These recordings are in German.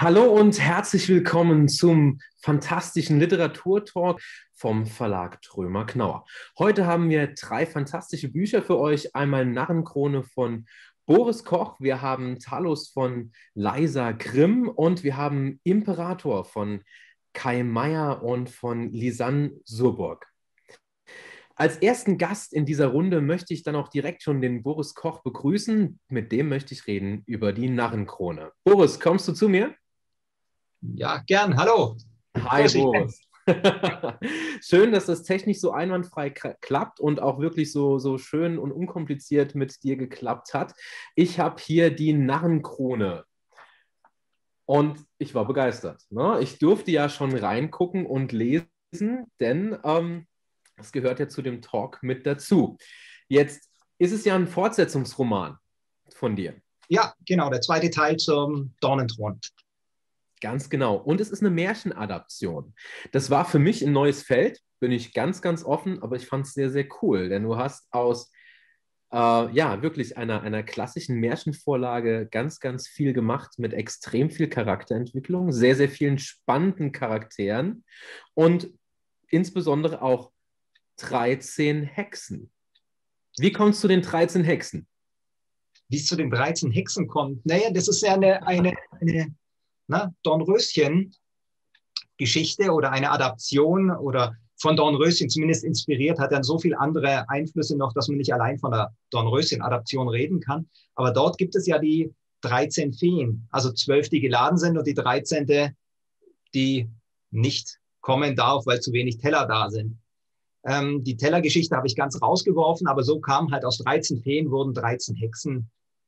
Hallo und herzlich willkommen zum fantastischen Literaturtalk vom Verlag Trömer Knauer. Heute haben wir drei fantastische Bücher für euch. Einmal Narrenkrone von Boris Koch, wir haben Talos von Leisa Grimm und wir haben Imperator von Kai Meier und von Lisanne Surburg. Als ersten Gast in dieser Runde möchte ich dann auch direkt schon den Boris Koch begrüßen. Mit dem möchte ich reden über die Narrenkrone. Boris, kommst du zu mir? Ja, gern. Hallo. Hi Grüß dich, Ben. Boris. Schön, dass das technisch so einwandfrei klappt und auch wirklich so schön und unkompliziert mit dir geklappt hat. Ich habe hier die Narrenkrone und ich war begeistert. Ne? Ich durfte ja schon reingucken und lesen, denn das gehört ja zu dem Talk mit dazu. Jetzt ist es ja ein Fortsetzungsroman von dir. Ja, genau, der zweite Teil zum Dornenthron. Ganz genau. Und es ist eine Märchenadaption. Das war für mich ein neues Feld, bin ich ganz offen, aber ich fand es sehr cool, denn du hast aus ja, wirklich einer klassischen Märchenvorlage ganz viel gemacht mit extrem viel Charakterentwicklung, sehr vielen spannenden Charakteren und insbesondere auch 13 Hexen. Wie kommst du zu den 13 Hexen? Wie es zu den 13 Hexen kommt. Naja, das ist ja eine Dornröschen-Geschichte oder eine Adaption oder von Dornröschen zumindest inspiriert, hat dann so viele andere Einflüsse noch, dass man nicht allein von der Dornröschen-Adaption reden kann. Aber dort gibt es ja die 13 Feen, also 12, die geladen sind und die 13., die nicht kommen darf, weil zu wenig Teller da sind. Die Tellergeschichte habe ich ganz rausgeworfen, aber so kam halt aus 13 Feen wurden 13 Hexen,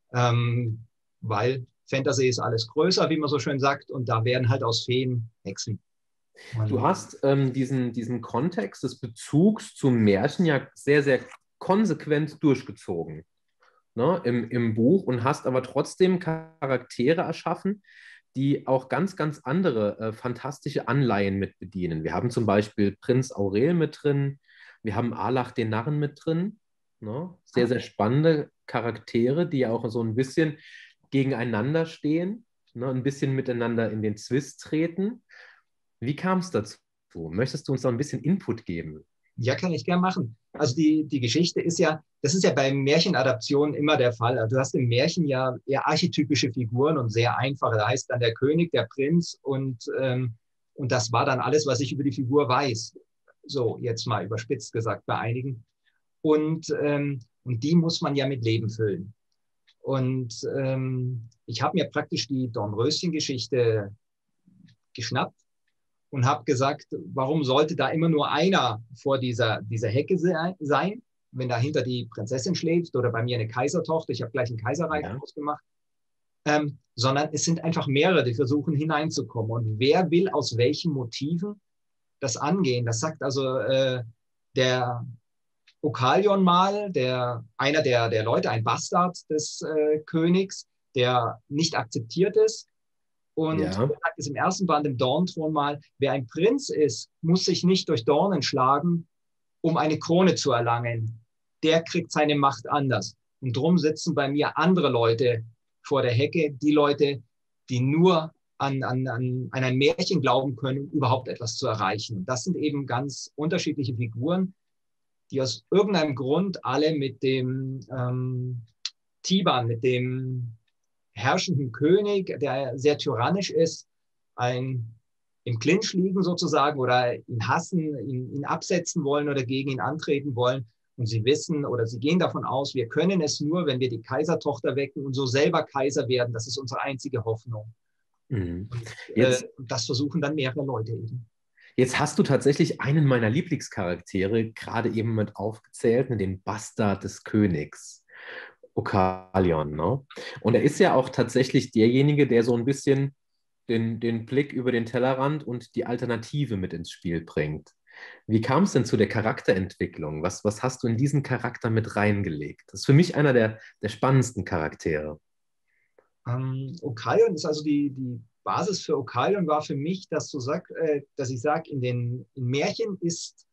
weil Fantasy ist alles größer, wie man so schön sagt, und da werden halt aus Feen Hexen. Du Und hast diesen Kontext des Bezugs zum Märchen ja sehr konsequent durchgezogen, ne, im Buch und hast aber trotzdem Charaktere erschaffen, die auch ganz andere fantastische Anleihen mit bedienen. Wir haben zum Beispiel Prinz Aurel mit drin, wir haben Alach den Narren mit drin, ne? Sehr spannende Charaktere, die ja auch so ein bisschen gegeneinander stehen, ne? Ein bisschen miteinander in den Zwist treten. Wie kam es dazu? Möchtest du uns noch ein bisschen Input geben? ja, kann ich gern machen. Also die Geschichte ist ja, das ist ja bei Märchenadaptionen immer der Fall. Also du hast im Märchen ja eher archetypische Figuren und sehr einfache. Da heißt dann der König, der Prinz und das war dann alles, was ich über die Figur weiß. So, jetzt mal überspitzt gesagt bei einigen. Und die muss man ja mit Leben füllen. Und ich habe mir praktisch die Dornröschen-Geschichte geschnappt und habe gesagt, warum sollte da immer nur einer vor dieser Hecke sein, wenn dahinter die Prinzessin schläft oder bei mir eine Kaisertochter, ich habe gleich ein Kaiserreich Ja. ausgemacht, sondern es sind einfach mehrere, die versuchen hineinzukommen. Und wer will aus welchen Motiven das angehen? Das sagt also der Okalion mal, einer der Leute, ein Bastard des Königs, der nicht akzeptiert ist. Und Ja. er sagt es im ersten Band im Dornthron mal, wer ein Prinz ist, muss sich nicht durch Dornen schlagen, um eine Krone zu erlangen. Der kriegt seine Macht anders. Und drum sitzen bei mir andere Leute vor der Hecke, die Leute, die nur an ein Märchen glauben können, um überhaupt etwas zu erreichen. Und das sind eben ganz unterschiedliche Figuren, die aus irgendeinem Grund alle mit dem Tiban, mit dem herrschenden König, der sehr tyrannisch ist, im Clinch liegen sozusagen oder ihn hassen, ihn absetzen wollen oder gegen ihn antreten wollen. Und sie wissen oder sie gehen davon aus, wir können es nur, wenn wir die Kaisertochter wecken und so selber Kaiser werden. Das ist unsere einzige Hoffnung. Mhm. Und Jetzt, das versuchen dann mehrere Leute eben. jetzt hast du tatsächlich einen meiner Lieblingscharaktere gerade eben mit aufgezählt, ne, den Bastard des Königs, Okalion. Ne? Und er ist ja auch tatsächlich derjenige, der so ein bisschen den Blick über den Tellerrand und die Alternative mit ins Spiel bringt. Wie kam es denn zu der Charakterentwicklung? Was hast du in diesen Charakter mit reingelegt? Das ist für mich einer der spannendsten Charaktere. Okalion ist also die Basis für Okalion war für mich, dass ich sage, in Märchen ist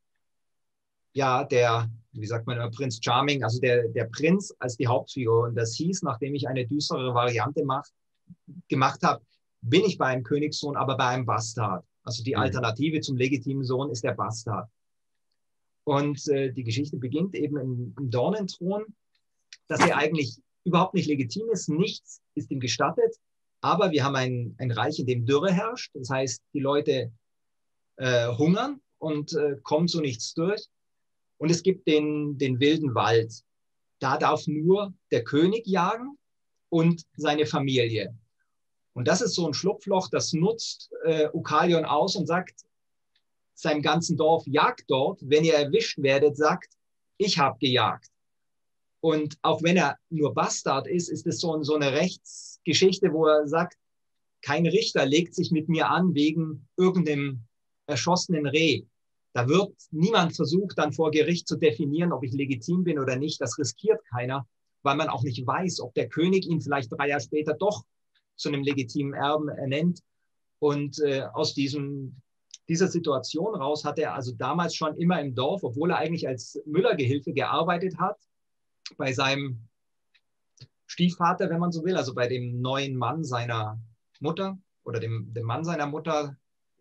ja wie sagt man immer, Prinz Charming, also der Prinz als die Hauptfigur. Und das hieß, nachdem ich eine düstere Variante gemacht habe, bin ich bei einem Königssohn, aber bei einem Bastard. Also die Alternative zum legitimen Sohn ist der Bastard. Und die Geschichte beginnt eben im Dornenthron, dass er eigentlich überhaupt nicht legitim ist. Nichts ist ihm gestattet. Aber wir haben ein Reich, in dem Dürre herrscht. Das heißt, die Leute hungern und kommen zu nichts durch. Und es gibt den wilden Wald. Da darf nur der König jagen und seine Familie. Und das ist so ein Schlupfloch, das nutzt Oukalion aus und sagt seinem ganzen Dorf, jagt dort. Wenn ihr erwischt werdet, sagt, ich habe gejagt. Und auch wenn er nur Bastard ist, ist es so eine Rechtsgeschichte, wo er sagt, kein Richter legt sich mit mir an wegen irgendeinem erschossenen Reh. Da wird niemand versucht, dann vor Gericht zu definieren, ob ich legitim bin oder nicht. Das riskiert keiner, weil man auch nicht weiß, ob der König ihn vielleicht 3 Jahre später doch zu einem legitimen Erben ernennt. Und aus dieser Situation raus hat er also damals schon immer im Dorf, obwohl er eigentlich als Müllergehilfe gearbeitet hat, bei seinem Stiefvater, wenn man so will, also bei dem neuen Mann seiner Mutter oder dem Mann seiner Mutter,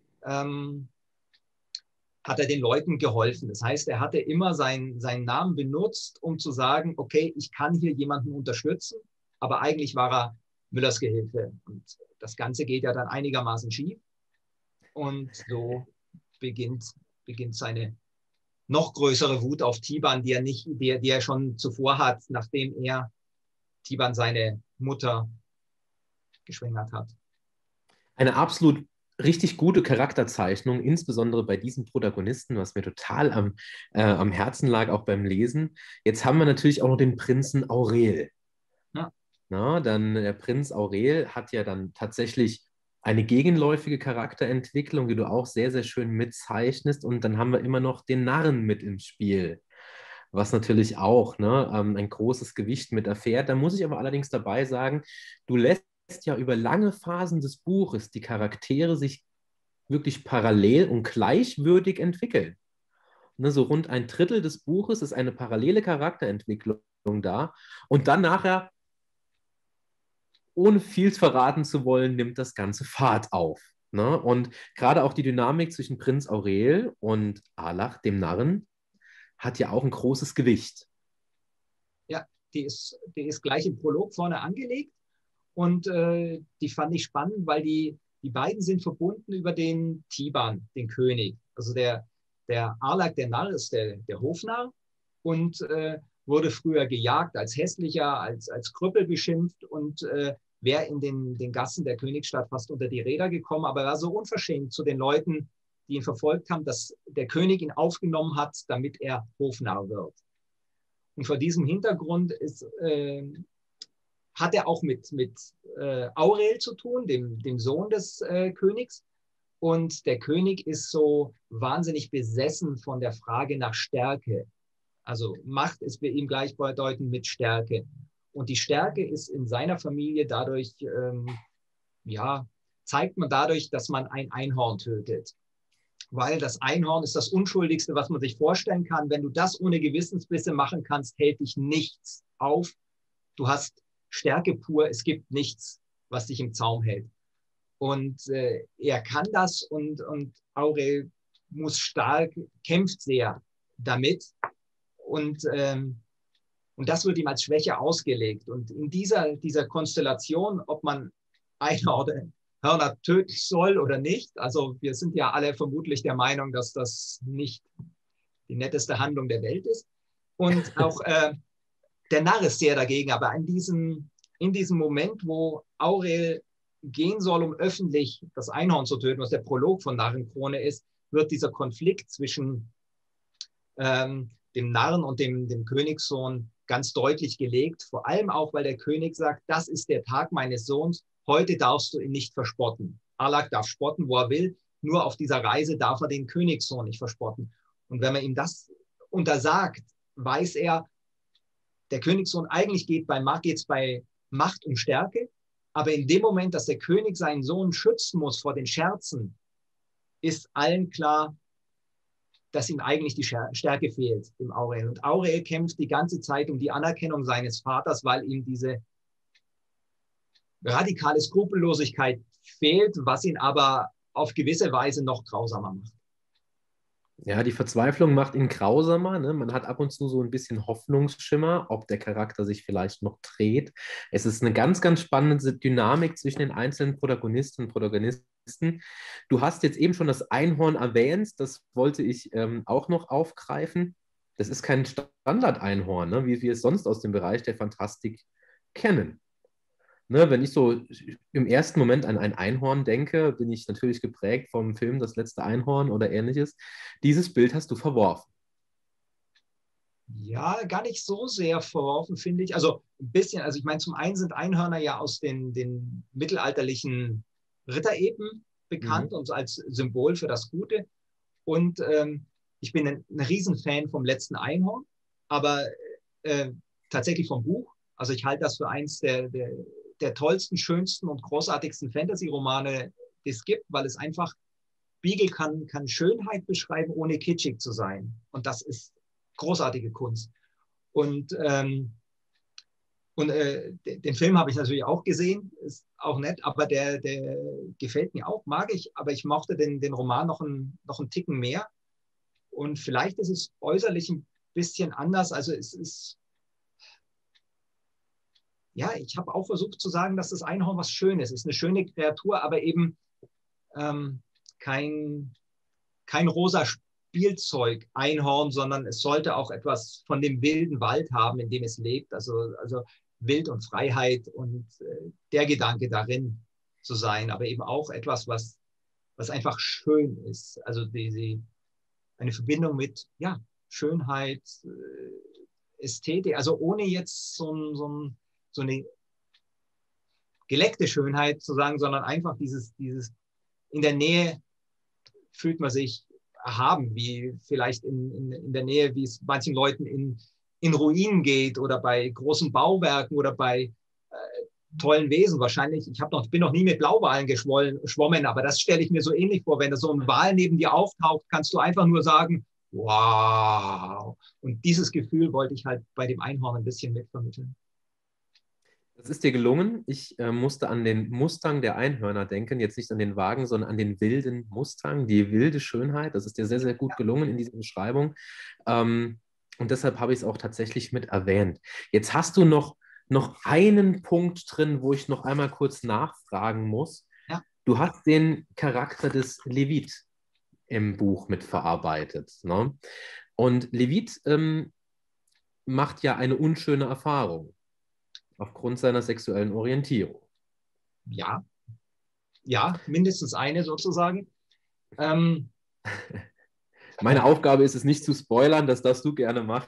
hat er den Leuten geholfen. Das heißt, er hatte immer seinen Namen benutzt, um zu sagen, okay, ich kann hier jemanden unterstützen, aber eigentlich war er Müllers Gehilfe. Und das Ganze geht ja dann einigermaßen schief. Und so beginnt seine noch größere Wut auf Tiban, die er schon zuvor hat, nachdem er Tiban seine Mutter geschwängert hat. Eine absolut richtig gute Charakterzeichnung, insbesondere bei diesem Protagonisten, was mir total am Herzen lag, auch beim Lesen. Jetzt haben wir natürlich auch noch den Prinzen Aurel. Ja. Na, dann der Prinz Aurel hat ja dann tatsächlich eine gegenläufige Charakterentwicklung, die du auch sehr, sehr schön mitzeichnest. Und dann haben wir immer noch den Narren mit im Spiel, was natürlich auch ein großes Gewicht mit erfährt. Da muss ich aber allerdings dabei sagen, du lässt ja über lange Phasen des Buches die Charaktere sich wirklich parallel und gleichwürdig entwickeln. So rund 1/3 des Buches ist eine parallele Charakterentwicklung da. Und dann nachher, ohne viel verraten zu wollen, nimmt das Ganze Fahrt auf. Und gerade auch die Dynamik zwischen Prinz Aurel und Alach, dem Narren, hat ja auch ein großes Gewicht. Ja, die ist gleich im Prolog vorne angelegt. Und die fand ich spannend, weil die beiden sind verbunden über den Tiban, den König. Also der Alak, der Narr, ist der Hofnarr und wurde früher gejagt, als hässlicher, als Krüppel beschimpft und wäre in den Gassen der Königsstadt fast unter die Räder gekommen, aber er war so unverschämt zu den Leuten, die ihn verfolgt haben, dass der König ihn aufgenommen hat, damit er Hofnarr wird. Und vor diesem Hintergrund hat er auch mit Aurel zu tun, dem Sohn des Königs. Und der König ist so wahnsinnig besessen von der Frage nach Stärke. Also Macht ist bei ihm gleichbedeutend mit Stärke. Und die Stärke ist in seiner Familie dadurch, zeigt man dadurch, dass man ein Einhorn tötet. Weil das Einhorn ist das Unschuldigste, was man sich vorstellen kann. Wenn du das ohne Gewissensbisse machen kannst, hält dich nichts auf. Du hast Stärke pur, es gibt nichts, was dich im Zaum hält. Und er kann das und Aurel muss stark, kämpft sehr damit. Und das wird ihm als Schwäche ausgelegt. Und in dieser Konstellation, ob man Einhörner töten soll oder nicht, also wir sind ja alle vermutlich der Meinung, dass das nicht die netteste Handlung der Welt ist. Und auch der Narr ist sehr dagegen, aber in diesem Moment, wo Aurel gehen soll, um öffentlich das Einhorn zu töten, was der Prolog von Narrenkrone ist, wird dieser Konflikt zwischen dem Narren und dem Königssohn ganz deutlich gelegt, vor allem auch, weil der König sagt, das ist der Tag meines Sohns, heute darfst du ihn nicht verspotten. Alak darf spotten, wo er will, nur auf dieser Reise darf er den Königssohn nicht verspotten. Und wenn man ihm das untersagt, weiß er, der Königssohn eigentlich geht es bei Macht und Stärke, aber in dem Moment, dass der König seinen Sohn schützen muss vor den Scherzen, ist allen klar, dass ihm eigentlich die Stärke fehlt, dem Aurel. Und Aurel kämpft die ganze Zeit um die Anerkennung seines Vaters, weil ihm diese radikale Skrupellosigkeit fehlt, was ihn aber auf gewisse Weise noch grausamer macht. Ja, die Verzweiflung macht ihn grausamer. Ne? Man hat ab und zu so ein bisschen Hoffnungsschimmer, ob der Charakter sich vielleicht noch dreht. Es ist eine ganz, ganz spannende Dynamik zwischen den einzelnen Protagonisten und Protagonisten. Du hast jetzt eben schon das Einhorn erwähnt, das wollte ich auch noch aufgreifen. Das ist kein Standard-Einhorn, ne? Wie wir es sonst aus dem Bereich der Fantastik kennen. Ne, wenn ich so im ersten Moment an ein Einhorn denke, bin ich natürlich geprägt vom Film Das letzte Einhorn oder ähnliches. Dieses Bild hast du verworfen. Ja, gar nicht so sehr verworfen, finde ich. Also ein bisschen, also ich meine, zum einen sind Einhörner ja aus den mittelalterlichen Ritterepen bekannt und als Symbol für das Gute. Und ich bin ein Riesenfan vom letzten Einhorn, aber tatsächlich vom Buch. Also ich halte das für eins der tollsten, schönsten und großartigsten Fantasy-Romane, die es gibt, weil es einfach, Beagle kann Schönheit beschreiben, ohne kitschig zu sein. Und das ist großartige Kunst. Und den Film habe ich natürlich auch gesehen, ist auch nett, aber der gefällt mir auch, mag ich, aber ich mochte den Roman noch einen Ticken mehr. Und vielleicht ist es äußerlich ein bisschen anders. Also es ist, ja, ich habe auch versucht zu sagen, dass das Einhorn was Schönes ist. Es ist eine schöne Kreatur, aber eben kein rosa Spielzeug-Einhorn, sondern es sollte auch etwas von dem wilden Wald haben, in dem es lebt. Also Wild und Freiheit und der Gedanke darin zu sein, aber eben auch etwas, was einfach schön ist. Also eine Verbindung mit Schönheit, Ästhetik, also ohne jetzt so eine geleckte Schönheit zu sagen, sondern einfach dieses in der Nähe fühlt man sich erhaben, wie vielleicht in der Nähe, wie es manchen Leuten in Ruinen geht oder bei großen Bauwerken oder bei tollen Wesen. Wahrscheinlich, bin noch nie mit Blauwalen geschwommen, aber das stelle ich mir so ähnlich vor. Wenn da so ein Wal neben dir auftaucht, kannst du einfach nur sagen, wow. Und dieses Gefühl wollte ich halt bei dem Einhorn ein bisschen mitvermitteln. Das ist dir gelungen. Ich musste an den Mustang der Einhörner denken, jetzt nicht an den Wagen, sondern an den wilden Mustang, die wilde Schönheit. Das ist dir sehr, sehr gut gelungen in dieser Beschreibung. Und deshalb habe ich es auch tatsächlich mit erwähnt. Jetzt hast du noch einen Punkt drin, wo ich noch einmal kurz nachfragen muss. Ja. Du hast den Charakter des Levit im Buch mitverarbeitet. Ne? Und Levit macht ja eine unschöne Erfahrung aufgrund seiner sexuellen Orientierung. Ja, mindestens eine sozusagen. Meine Aufgabe ist es nicht zu spoilern, das darfst du gerne machen.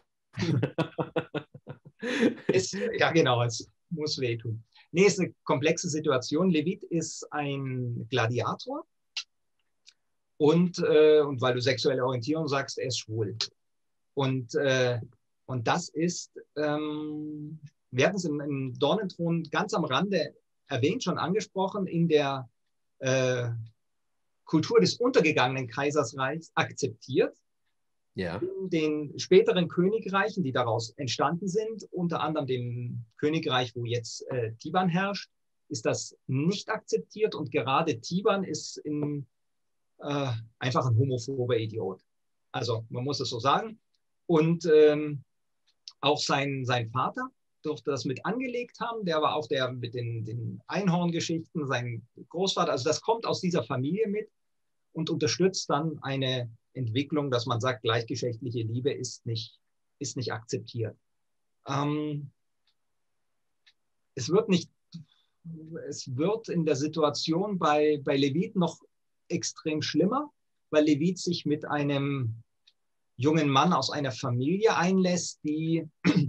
Ja, genau, es muss wehtun. Nee, ist eine komplexe Situation. Levit ist ein Gladiator und weil du sexuelle Orientierung sagst, er ist schwul. Und das ist, wir hatten es im Dornenthron ganz am Rande erwähnt, schon angesprochen, in der Kultur des untergegangenen Kaisersreichs akzeptiert. Ja. In den späteren Königreichen, die daraus entstanden sind, unter anderem dem Königreich, wo jetzt Tiban herrscht, ist das nicht akzeptiert und gerade Tiban ist einfach ein homophober Idiot. Also man muss es so sagen. Und auch sein Vater durfte das mit angelegt haben. Der war auch der mit den Einhorngeschichten, sein Großvater. Also das kommt aus dieser Familie mit und unterstützt dann eine Entwicklung, dass man sagt, gleichgeschlechtliche Liebe ist nicht akzeptiert. Es wird in der Situation bei Levit noch extrem schlimmer, weil Levit sich mit einem jungen Mann aus einer Familie einlässt, die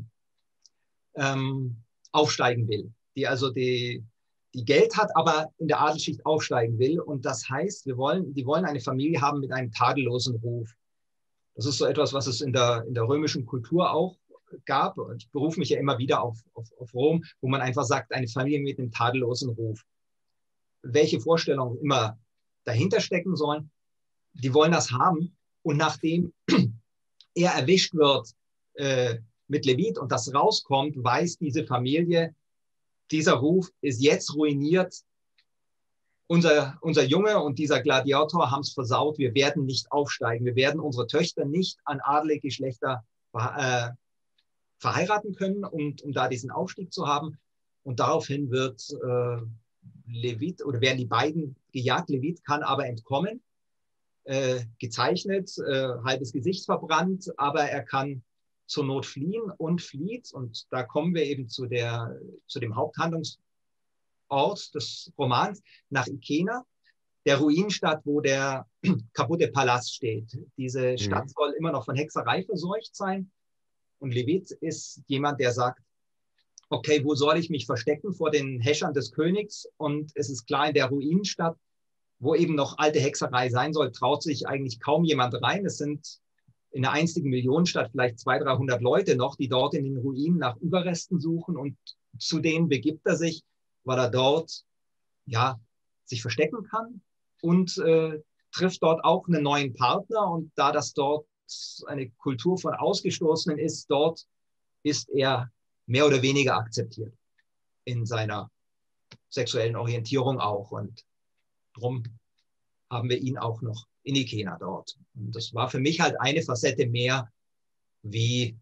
aufsteigen will, die also die Geld hat, aber in der Adelsschicht aufsteigen will. Und das heißt, die wollen eine Familie haben mit einem tadellosen Ruf. Das ist so etwas, was es in der römischen Kultur auch gab. Und ich berufe mich ja immer wieder auf Rom, wo man einfach sagt, eine Familie mit einem tadellosen Ruf. Welche Vorstellungen immer dahinter stecken sollen, die wollen das haben. Und nachdem er erwischt wird mit Levit und das rauskommt, weiß diese Familie, dieser Ruf ist jetzt ruiniert. unser Junge und dieser Gladiator haben es versaut, wir werden nicht aufsteigen, wir werden unsere Töchter nicht an adelige Geschlechter verheiraten können, um da diesen Aufstieg zu haben. Und daraufhin wird Levit oder werden die beiden gejagt. Levit kann aber entkommen, gezeichnet, halbes Gesicht verbrannt, aber er kann zur Not fliehen und flieht. Und da kommen wir eben zu dem Haupthandlungsort des Romans, nach Ikena, der Ruinenstadt, wo der kaputte Palast steht. Diese Stadt soll immer noch von Hexerei verseucht sein. Und Levit ist jemand, der sagt, okay, wo soll ich mich verstecken vor den Häschern des Königs? Und es ist klar, in der Ruinenstadt, wo eben noch alte Hexerei sein soll, traut sich eigentlich kaum jemand rein. Es sind in einer einzigen Millionenstadt vielleicht 200, 300 Leute noch, die dort in den Ruinen nach Überresten suchen. Und zu denen begibt er sich, weil er dort sich verstecken kann und trifft dort auch einen neuen Partner. Und da das dort eine Kultur von Ausgestoßenen ist, dort ist er mehr oder weniger akzeptiert in seiner sexuellen Orientierung auch. Und darum haben wir ihn auch noch in Ikena dort. Und das war für mich halt eine Facette mehr, wie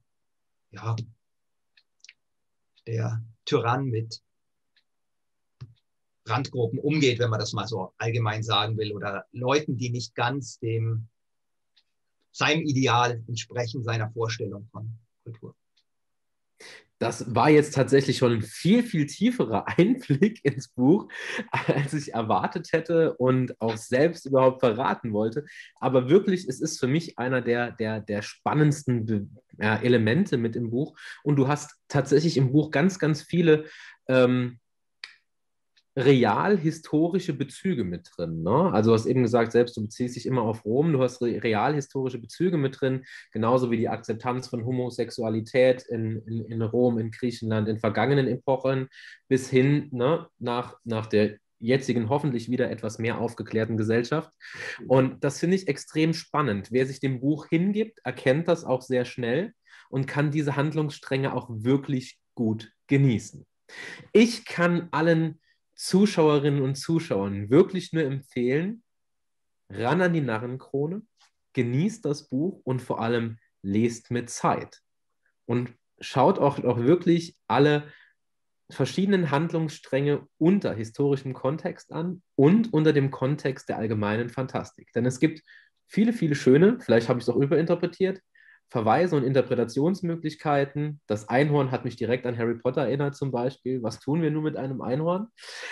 der Tyrann mit Randgruppen umgeht, wenn man das mal so allgemein sagen will, oder Leuten, die nicht ganz seinem Ideal entsprechen, seiner Vorstellung von Kultur. Das war jetzt tatsächlich schon ein viel, viel tieferer Einblick ins Buch, als ich erwartet hätte und auch selbst überhaupt verraten wollte. Aber wirklich, es ist für mich einer der spannendsten Elemente mit im Buch. Und du hast tatsächlich im Buch ganz, ganz viele real-historische Bezüge mit drin. Ne? Also du hast eben gesagt, selbst du beziehst dich immer auf Rom, du hast real-historische Bezüge mit drin, genauso wie die Akzeptanz von Homosexualität in Rom, in Griechenland, in vergangenen Epochen, bis hin nach der jetzigen hoffentlich wieder etwas mehr aufgeklärten Gesellschaft. Und das finde ich extrem spannend. Wer sich dem Buch hingibt, erkennt das auch sehr schnell und kann diese Handlungsstränge auch wirklich gut genießen. Ich kann allen Zuschauerinnen und Zuschauern wirklich nur empfehlen, ran an die Narrenkrone, genießt das Buch und vor allem lest mit Zeit. Und schaut auch wirklich alle verschiedenen Handlungsstränge unter historischem Kontext an und unter dem Kontext der allgemeinen Fantastik. Denn es gibt viele, viele schöne, vielleicht habe ich es auch überinterpretiert, Verweise und Interpretationsmöglichkeiten. Das Einhorn hat mich direkt an Harry Potter erinnert zum Beispiel. Was tun wir nun mit einem Einhorn?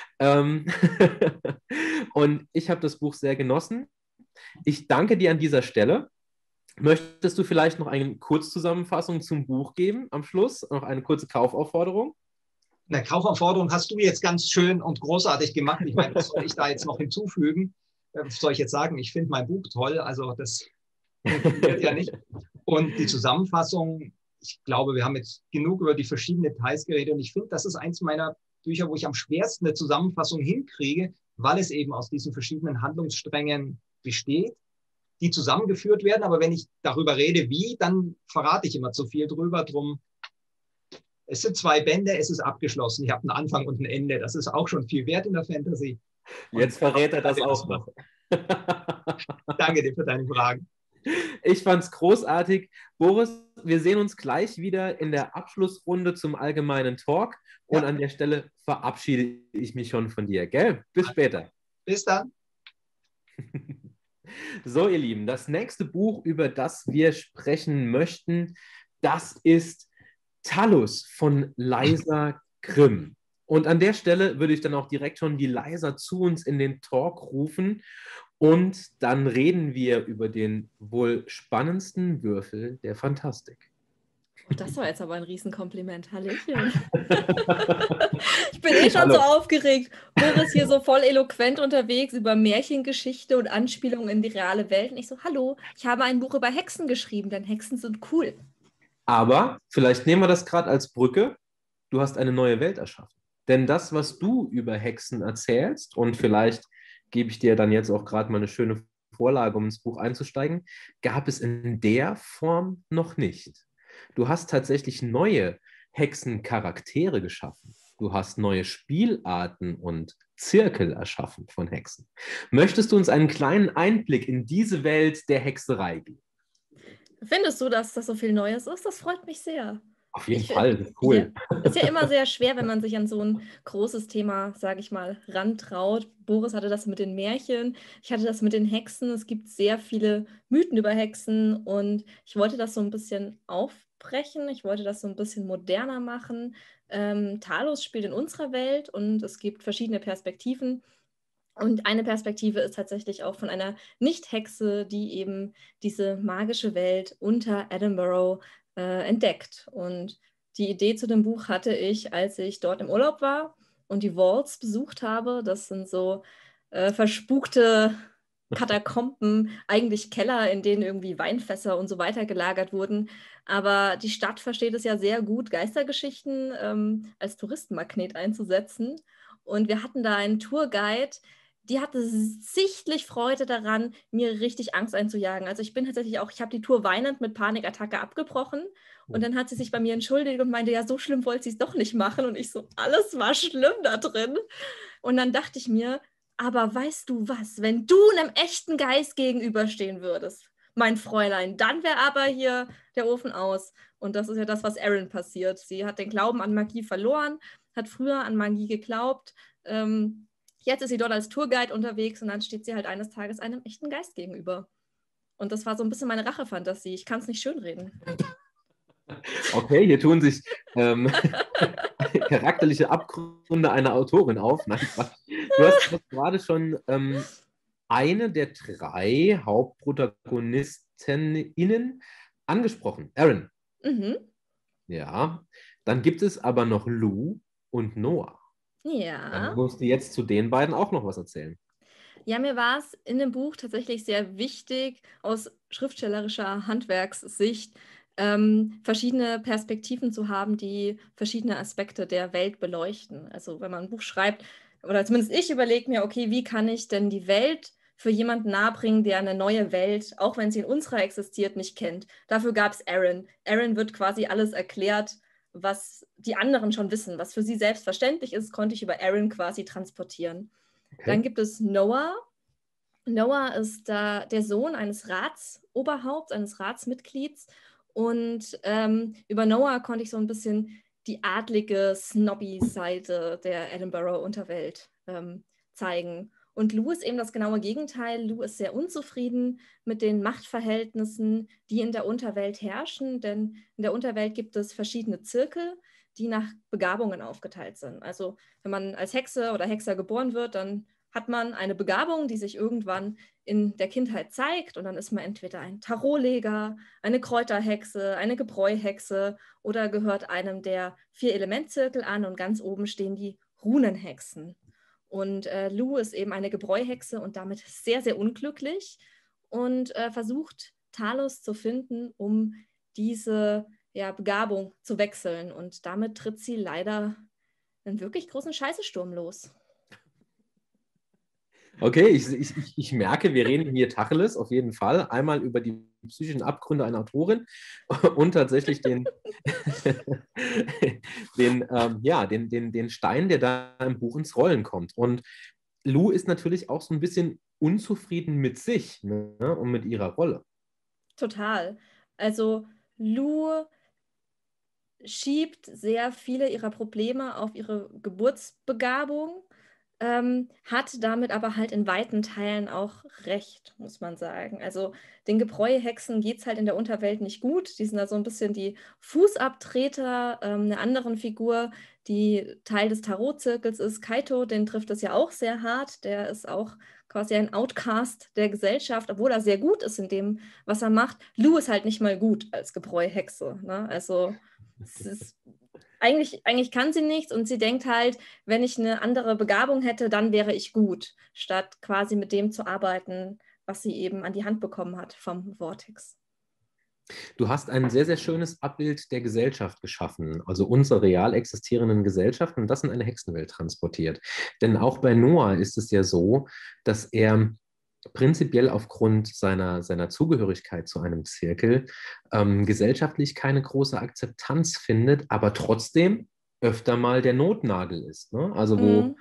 Und ich habe das Buch sehr genossen. Ich danke dir an dieser Stelle. Möchtest du vielleicht noch eine Kurzzusammenfassung zum Buch geben am Schluss? Noch eine kurze Kaufaufforderung? Eine Kaufaufforderung hast du jetzt ganz schön und großartig gemacht. Ich meine, was soll ich da jetzt noch hinzufügen? Was soll ich jetzt sagen? Ich finde mein Buch toll. Also das funktioniert ja nicht. Und die Zusammenfassung, ich glaube, wir haben jetzt genug über die verschiedenen Details geredet. Und ich finde, das ist eins meiner Bücher, wo ich am schwersten eine Zusammenfassung hinkriege, weil es eben aus diesen verschiedenen Handlungssträngen besteht, die zusammengeführt werden. Aber wenn ich darüber rede, wie, dann verrate ich immer zu viel drüber. Drum, es sind 2 Bände, es ist abgeschlossen. Ich habe einen Anfang und ein Ende. Das ist auch schon viel wert in der Fantasy. Jetzt verrät er das auch noch. Danke dir für deine Fragen. Ich fand es großartig. Boris, wir sehen uns gleich wieder in der Abschlussrunde zum allgemeinen Talk. Und an der Stelle verabschiede ich mich schon von dir. Gell? Bis später. Bis dann. So, ihr Lieben, das nächste Buch, über das wir sprechen möchten, das ist Tallus von Liza Grimm. Und an der Stelle würde ich dann auch direkt schon die Liza zu uns in den Talk rufen. Und dann reden wir über den wohl spannendsten Würfel der Fantastik. Das war jetzt aber ein Riesenkompliment. Hallöchen. Ich bin schon so aufgeregt. Boris hier so voll eloquent unterwegs über Märchengeschichte und Anspielungen in die reale Welt. Und ich so, hallo, ich habe ein Buch über Hexen geschrieben, denn Hexen sind cool. Aber vielleicht nehmen wir das gerade als Brücke. Du hast eine neue Welt erschaffen. Denn das, was du über Hexen erzählst, und vielleicht gebe ich dir dann jetzt auch gerade mal eine schöne Vorlage, um ins Buch einzusteigen, gab es in der Form noch nicht. Du hast tatsächlich neue Hexencharaktere geschaffen. Du hast neue Spielarten und Zirkel erschaffen von Hexen. Möchtest du uns einen kleinen Einblick in diese Welt der Hexerei geben? Findest du, dass das so viel Neues ist? Das freut mich sehr. Auf jeden Fall, das ist cool. Ja, ist ja immer sehr schwer, wenn man sich an so ein großes Thema, sage ich mal, rantraut. Boris hatte das mit den Märchen, ich hatte das mit den Hexen. Es gibt sehr viele Mythen über Hexen und ich wollte das so ein bisschen aufbrechen. Ich wollte das so ein bisschen moderner machen. Talos spielt in unserer Welt und es gibt verschiedene Perspektiven. Und eine Perspektive ist tatsächlich auch von einer Nicht-Hexe, die eben diese magische Welt unter Edinburgh entdeckt. Und die Idee zu dem Buch hatte ich, als ich dort im Urlaub war und die Vaults besucht habe. Das sind so verspukte Katakomben, eigentlich Keller, in denen irgendwie Weinfässer und so weiter gelagert wurden. Aber die Stadt versteht es ja sehr gut, Geistergeschichten als Touristenmagnet einzusetzen. Und wir hatten da einen Tourguide, die hatte sichtlich Freude daran, mir richtig Angst einzujagen. Also ich bin tatsächlich auch, ich habe die Tour weinend mit Panikattacke abgebrochen und dann hat sie sich bei mir entschuldigt und meinte, ja, so schlimm wollte sie es doch nicht machen. Und ich so, alles war schlimm da drin. Und dann dachte ich mir, aber weißt du was, wenn du einem echten Geist gegenüberstehen würdest, mein Fräulein, dann wäre aber hier der Ofen aus. Und das ist ja das, was Erin passiert. Sie hat den Glauben an Magie verloren, hat früher an Magie geglaubt, jetzt ist sie dort als Tourguide unterwegs und dann steht sie halt eines Tages einem echten Geist gegenüber. Und das war so ein bisschen meine Rachefantasie. Ich kann es nicht schönreden. Okay, hier tun sich charakterliche Abgründe einer Autorin auf. Nein, du hast gerade schon eine der 3 HauptprotagonistInnen angesprochen. Erin. Mhm. Ja, dann gibt es aber noch Lou und Noah. Ja. Dann musst du jetzt zu den beiden auch noch was erzählen. Ja, mir war es in dem Buch tatsächlich sehr wichtig, aus schriftstellerischer Handwerkssicht verschiedene Perspektiven zu haben, die verschiedene Aspekte der Welt beleuchten. Also wenn man ein Buch schreibt, oder zumindest ich überlege mir, okay, wie kann ich denn die Welt für jemanden nahebringen, der eine neue Welt, auch wenn sie in unserer existiert, nicht kennt. Dafür gab es Erin. Erin wird quasi alles erklärt, was die anderen schon wissen. Was für sie selbstverständlich ist, konnte ich über Erin quasi transportieren. Okay. Dann gibt es Noah. Noah ist der Sohn eines Ratsoberhaupts, eines Ratsmitglieds. Und über Noah konnte ich so ein bisschen die adlige, snobby-Seite der Edinburgh-Unterwelt zeigen. Und Lou ist eben das genaue Gegenteil. Lou ist sehr unzufrieden mit den Machtverhältnissen, die in der Unterwelt herrschen. Denn in der Unterwelt gibt es verschiedene Zirkel, die nach Begabungen aufgeteilt sind. Also wenn man als Hexe oder Hexer geboren wird, dann hat man eine Begabung, die sich irgendwann in der Kindheit zeigt und dann ist man entweder ein Tarotleger, eine Kräuterhexe, eine Gebräuhexe oder gehört einem der 4 Elementzirkel an und ganz oben stehen die Runenhexen. Und Lou ist eben eine Gebräuhexe und damit sehr, sehr unglücklich und versucht Talos zu finden, um diese Begabung zu wechseln. Und damit tritt sie leider einen wirklich großen Scheißesturm los. Okay, ich merke, wir reden hier Tacheles auf jeden Fall. Einmal über die psychischen Abgründe einer Autorin und tatsächlich den Stein, der da im Buch ins Rollen kommt. Und Lou ist natürlich auch so ein bisschen unzufrieden mit sich, ne, und mit ihrer Rolle. Total. Also Lou schiebt sehr viele ihrer Probleme auf ihre Geburtsbegabung, hat damit aber halt in weiten Teilen auch recht, muss man sagen. Also den Gebräuhexen geht es halt in der Unterwelt nicht gut. Die sind da so ein bisschen die Fußabtreter einer anderen Figur, die Teil des Tarotzirkels ist. Kaito, den trifft es ja auch sehr hart. Der ist auch quasi ein Outcast der Gesellschaft, obwohl er sehr gut ist in dem, was er macht. Lou ist halt nicht mal gut als Gebräuhexe, ne? Also es ist eigentlich kann sie nichts und sie denkt halt, wenn ich eine andere Begabung hätte, dann wäre ich gut, statt quasi mit dem zu arbeiten, was sie eben an die Hand bekommen hat vom Vortex. Du hast ein sehr, sehr schönes Abbild der Gesellschaft geschaffen, also unserer real existierenden Gesellschaft, und das in eine Hexenwelt transportiert. Denn auch bei Noah ist es ja so, dass er prinzipiell aufgrund seiner Zugehörigkeit zu einem Zirkel gesellschaftlich keine große Akzeptanz findet, aber trotzdem öfter mal der Notnagel ist. Ne? Also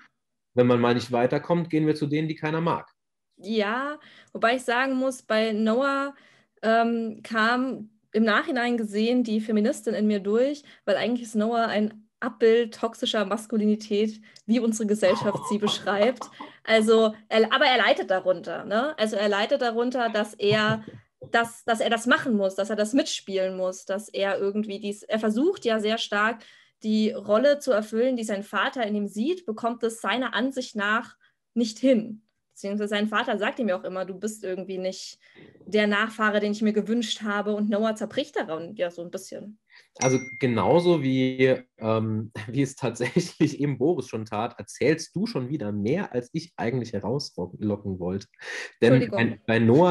wenn man mal nicht weiterkommt, gehen wir zu denen, die keiner mag. Ja, wobei ich sagen muss, bei Noah kam im Nachhinein gesehen die Feministin in mir durch, weil eigentlich ist Noah ein Abbild toxischer Maskulinität, wie unsere Gesellschaft sie beschreibt. Also, aber er leidet darunter, ne? Also er leidet darunter, dass er das machen muss, dass er das mitspielen muss, dass er irgendwie er versucht ja sehr stark die Rolle zu erfüllen, die sein Vater in ihm sieht, bekommt es seiner Ansicht nach nicht hin. Beziehungsweise sein Vater sagt ihm ja auch immer, du bist irgendwie nicht der Nachfahre, den ich mir gewünscht habe. Und Noah zerbricht daran ja so ein bisschen. Also genauso wie es tatsächlich eben Boris schon tat, erzählst du schon wieder mehr, als ich eigentlich herauslocken wollte. Denn Entschuldigung.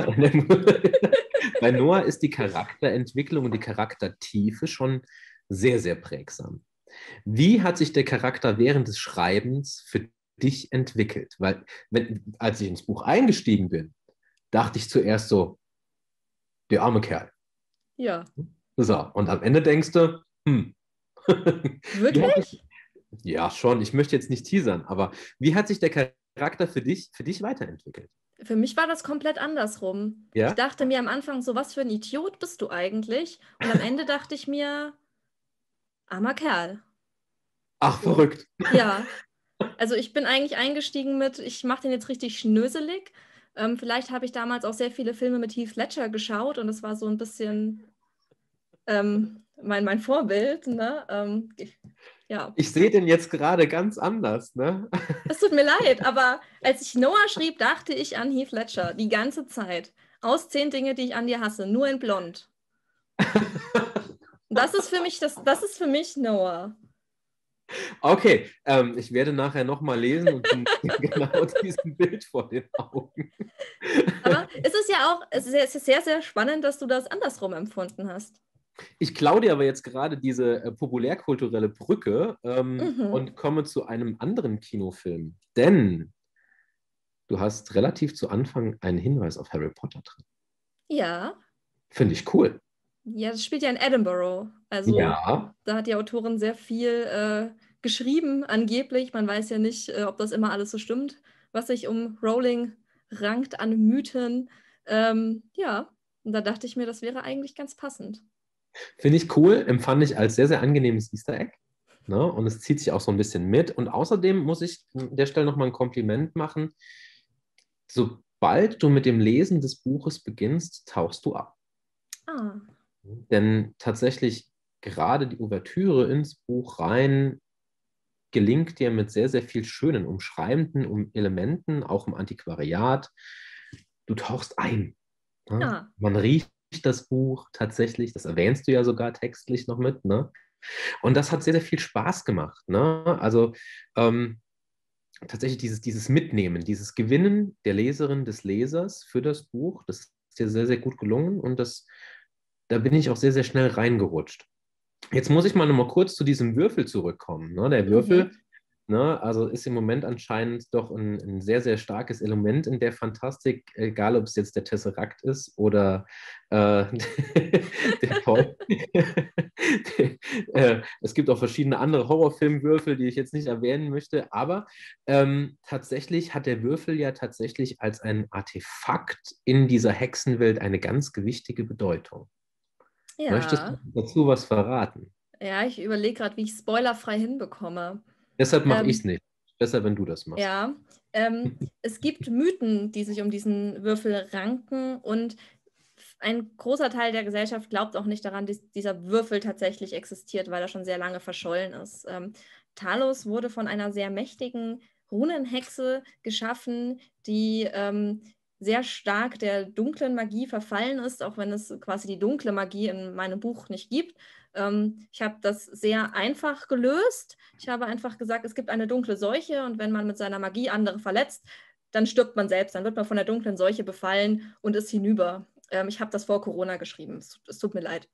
bei Noah ist die Charakterentwicklung und die Charaktertiefe schon sehr, sehr prägsam. Wie hat sich der Charakter während des Schreibens für dich entwickelt? Weil, als ich ins Buch eingestiegen bin, dachte ich zuerst so, der arme Kerl. Ja. So, und am Ende denkst du, Wirklich? Ja, schon. Ich möchte jetzt nicht teasern, aber wie hat sich der Charakter für dich weiterentwickelt? Für mich war das komplett andersrum. Ich Ja? dachte mir am Anfang so, was für ein Idiot bist du eigentlich? Und am Ende dachte ich mir, armer Kerl. Ach, verrückt. Ja. Also ich bin eigentlich eingestiegen mit, ich mache den jetzt richtig schnöselig. Vielleicht habe ich damals auch sehr viele Filme mit Heath Ledger geschaut und das war so ein bisschen mein Vorbild. Ne? Ja. Ich sehe den jetzt gerade ganz anders, ne? Es tut mir leid, aber als ich Noah schrieb, dachte ich an Heath Ledger die ganze Zeit. Aus 10 Dinge, die ich an dir hasse, nur in Blond. Das ist für mich das ist für mich Noah. Okay, ich werde nachher nochmal lesen und bin genau diesem Bild vor den Augen. Aber es ist sehr, sehr spannend, dass du das andersrum empfunden hast. Ich klaue dir aber jetzt gerade diese populärkulturelle Brücke Mhm. und komme zu einem anderen Kinofilm. Denn du hast relativ zu Anfang einen Hinweis auf Harry Potter drin. Ja. Finde ich cool. Ja, das spielt ja in Edinburgh. Also Ja. da hat die Autorin sehr viel geschrieben, angeblich. Man weiß ja nicht, ob das immer alles so stimmt, was sich um Rowling rankt an Mythen. Ja, und da dachte ich mir, das wäre eigentlich ganz passend. Finde ich cool, empfand ich als sehr, sehr angenehmes Easter Egg. Ne? Und es zieht sich auch so ein bisschen mit. Und außerdem muss ich an der Stelle nochmal ein Kompliment machen. Sobald du mit dem Lesen des Buches beginnst, tauchst du ab. Ah, Denn tatsächlich gerade die Ouvertüre ins Buch rein gelingt dir mit sehr, sehr viel schönen umschreibenden Elementen, auch im Antiquariat. Du tauchst ein. Ne? ja. Man riecht das Buch tatsächlich, das erwähnst du ja sogar textlich noch mit, ne? Und das hat sehr, sehr viel Spaß gemacht, ne? Also tatsächlich dieses Mitnehmen, dieses Gewinnen der Leserin, des Lesers für das Buch, das ist dir sehr, sehr gut gelungen und da bin ich auch sehr, sehr schnell reingerutscht. Jetzt muss ich mal noch mal kurz zu diesem Würfel zurückkommen. Ne? Der Würfel, ne, also ist im Moment anscheinend doch ein sehr, sehr starkes Element in der Fantastik, egal ob es jetzt der Tesseract ist oder der Teufel. Es gibt auch verschiedene andere Horrorfilmwürfel, die ich jetzt nicht erwähnen möchte, aber tatsächlich hat der Würfel ja tatsächlich als ein Artefakt in dieser Hexenwelt eine ganz gewichtige Bedeutung. Möchtest du Ja. dazu was verraten? Ja, ich überlege gerade, wie ich spoilerfrei hinbekomme. Deshalb mache ich es Ähm, nicht. Besser, wenn du das machst. ja, es gibt Mythen, die sich um diesen Würfel ranken und ein großer Teil der Gesellschaft glaubt auch nicht daran, dass dieser Würfel tatsächlich existiert, weil er schon sehr lange verschollen ist. Talos wurde von einer sehr mächtigen Runenhexe geschaffen, die sehr stark der dunklen Magie verfallen ist, auch wenn es quasi die dunkle Magie in meinem Buch nicht gibt. Ich habe das sehr einfach gelöst. Ich habe einfach gesagt, es gibt eine dunkle Seuche und wenn man mit seiner Magie andere verletzt, dann stirbt man selbst, dann wird man von der dunklen Seuche befallen und ist hinüber. Ich habe das vor Corona geschrieben, es tut mir leid.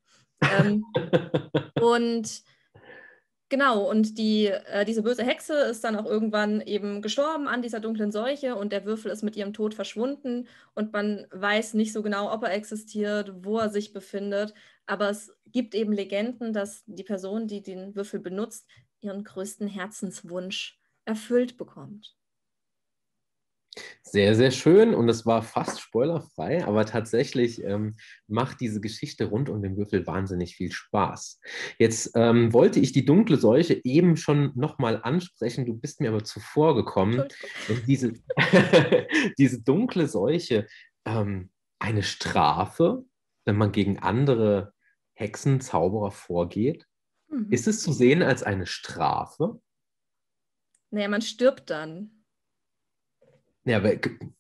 Und genau, und diese böse Hexe ist dann auch irgendwann eben gestorben an dieser dunklen Seuche und der Würfel ist mit ihrem Tod verschwunden und man weiß nicht so genau, ob er existiert, wo er sich befindet, aber es gibt eben Legenden, dass die Person, die den Würfel benutzt, ihren größten Herzenswunsch erfüllt bekommt. Sehr, sehr schön und es war fast spoilerfrei, aber tatsächlich macht diese Geschichte rund um den Würfel wahnsinnig viel Spaß. Jetzt wollte ich die dunkle Seuche eben schon nochmal ansprechen, du bist mir aber zuvor gekommen. Entschuldigung. Ist diese dunkle Seuche eine Strafe, wenn man gegen andere Hexen, Zauberer vorgeht? Mhm. Ist es zu sehen als eine Strafe? Naja, man stirbt dann. Ja, aber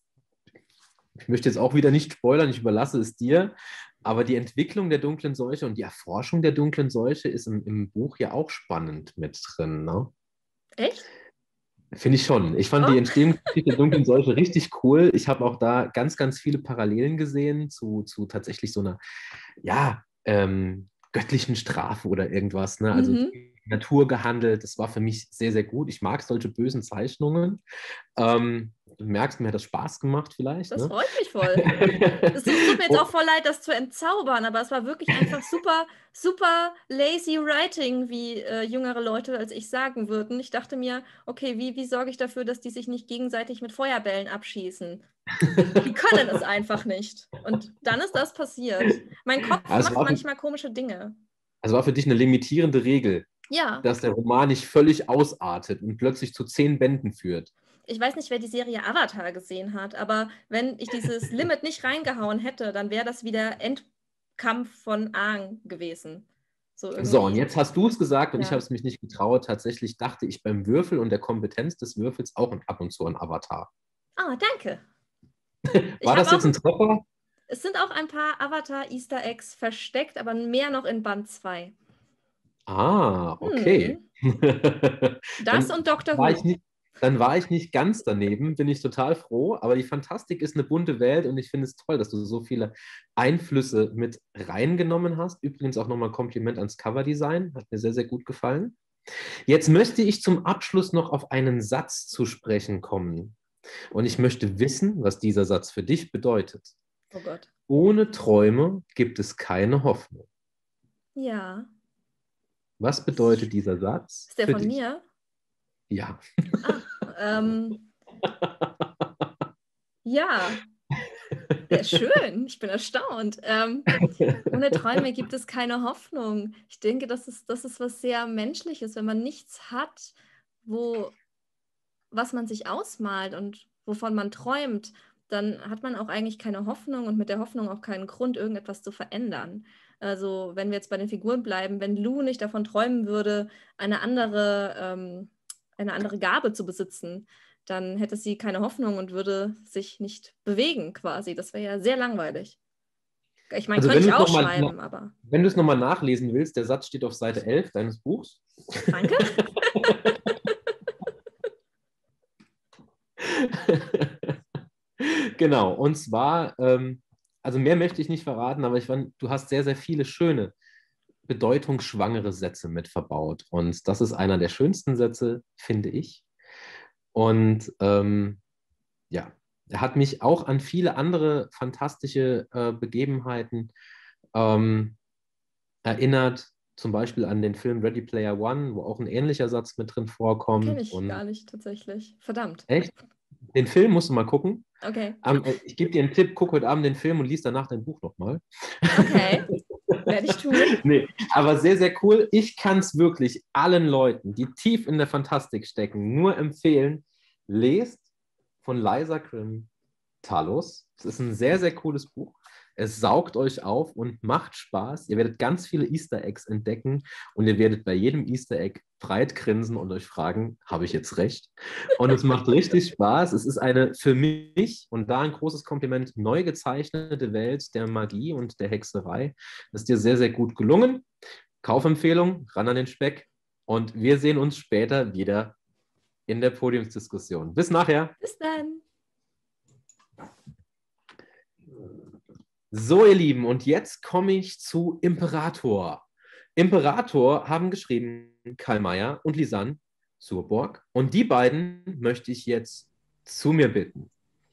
ich möchte jetzt auch wieder nicht spoilern, ich überlasse es dir, aber die Entwicklung der dunklen Seuche und die Erforschung der dunklen Seuche ist im Buch ja auch spannend mit drin, ne? Echt? Finde ich schon. Ich fand Oh. die Entstehungsgeschichte der dunklen Seuche richtig cool. Ich habe auch da ganz, ganz viele Parallelen gesehen zu tatsächlich so einer, ja, göttlichen Strafe oder irgendwas, ne? Also Mhm. Natur gehandelt. Das war für mich sehr, sehr gut. Ich mag solche bösen Zeichnungen. Du merkst, mir hat das Spaß gemacht vielleicht. Das Ne? freut mich voll. Es tut mir jetzt auch voll leid, das zu entzaubern, aber es war wirklich einfach super, super lazy writing, wie jüngere Leute als ich sagen würden. Ich dachte mir, okay, wie sorge ich dafür, dass die sich nicht gegenseitig mit Feuerbällen abschießen? Die können es einfach nicht. Und dann ist das passiert. Mein Kopf macht manchmal komische Dinge. Also war für dich eine limitierende Regel, Ja. dass der Roman nicht völlig ausartet und plötzlich zu 10 Bänden führt. Ich weiß nicht, wer die Serie Avatar gesehen hat, aber wenn ich dieses Limit nicht reingehauen hätte, dann wäre das wie der Endkampf von Aang gewesen. So irgendwie. So, und jetzt hast du es gesagt und Ja. ich habe es mich nicht getraut. Tatsächlich dachte ich beim Würfel und der Kompetenz des Würfels auch ab und zu an Avatar. Ah, danke. War das jetzt ein Treffer? Es sind auch ein paar Avatar-Easter Eggs versteckt, aber mehr noch in Band 2. Ah, okay. Das und Dr. Who. Dann war ich nicht ganz daneben, bin ich total froh. Aber die Fantastik ist eine bunte Welt und ich finde es toll, dass du so viele Einflüsse mit reingenommen hast. Übrigens auch nochmal Kompliment ans Coverdesign, hat mir sehr, sehr gut gefallen. Jetzt möchte ich zum Abschluss noch auf einen Satz zu sprechen kommen. Und ich möchte wissen, was dieser Satz für dich bedeutet. Oh Gott. Ohne Träume gibt es keine Hoffnung. Ja. Was bedeutet dieser Satz? Ist der für von dich? mir? Ja. Ja. Sehr schön. Ich bin erstaunt. Ohne Träume gibt es keine Hoffnung. Ich denke, das ist was sehr Menschliches, wenn man nichts hat, was man sich ausmalt und wovon man träumt, dann hat man auch eigentlich keine Hoffnung und mit der Hoffnung auch keinen Grund, irgendetwas zu verändern. Also wenn wir jetzt bei den Figuren bleiben, wenn Lou nicht davon träumen würde, eine andere Gabe zu besitzen, dann hätte sie keine Hoffnung und würde sich nicht bewegen quasi. Das wäre ja sehr langweilig. Ich meine, Also könnte ich auch schreiben, aber... Wenn du es nochmal nachlesen willst, der Satz steht auf Seite 11 deines Buchs. Danke. Genau, und zwar, also mehr möchte ich nicht verraten, aber ich fand, du hast sehr, sehr viele schöne, bedeutungsschwangere Sätze mit verbaut. Und das ist einer der schönsten Sätze, finde ich. Und ja, er hat mich auch an viele andere fantastische Begebenheiten erinnert, zum Beispiel an den Film Ready Player One, wo auch ein ähnlicher Satz mit drin vorkommt. Kenne ich gar nicht tatsächlich. Verdammt. Echt? Den Film musst du mal gucken. Okay. Ich gebe dir einen Tipp, guck heute Abend den Film und lies danach dein Buch nochmal. Okay, werde ich tun. Nee, aber sehr, sehr cool. Ich kann es wirklich allen Leuten, die tief in der Fantastik stecken, nur empfehlen, lest von Liza Grimm Talos. Es ist ein sehr, sehr cooles Buch. Es saugt euch auf und macht Spaß. Ihr werdet ganz viele Easter Eggs entdecken und ihr werdet bei jedem Easter Egg breit grinsen und euch fragen, habe ich jetzt recht? Und es macht richtig Spaß. Es ist eine für mich, und da ein großes Kompliment, neu gezeichnete Welt der Magie und der Hexerei. Das ist dir sehr, sehr gut gelungen. Kaufempfehlung, ran an den Speck. Und wir sehen uns später wieder in der Podiumsdiskussion. Bis nachher. Bis dann. So, ihr Lieben, und jetzt komme ich zu Imperator. Imperator haben geschrieben Karl Mayer und Lisanne Surborg. Und die beiden möchte ich jetzt zu mir bitten.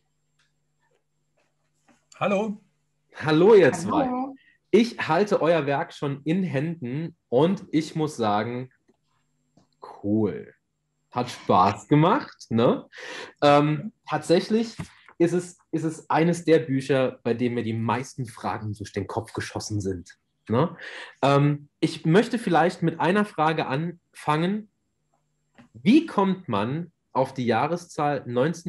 Hallo. Hallo, ihr zwei. Ich halte euer Werk schon in Händen und ich muss sagen, cool. hat Spaß gemacht. Ne? Tatsächlich ist es eines der Bücher, bei dem mir die meisten Fragen durch den Kopf geschossen sind. Ne? Ich möchte vielleicht mit einer Frage anfangen. Wie kommt man auf die Jahreszahl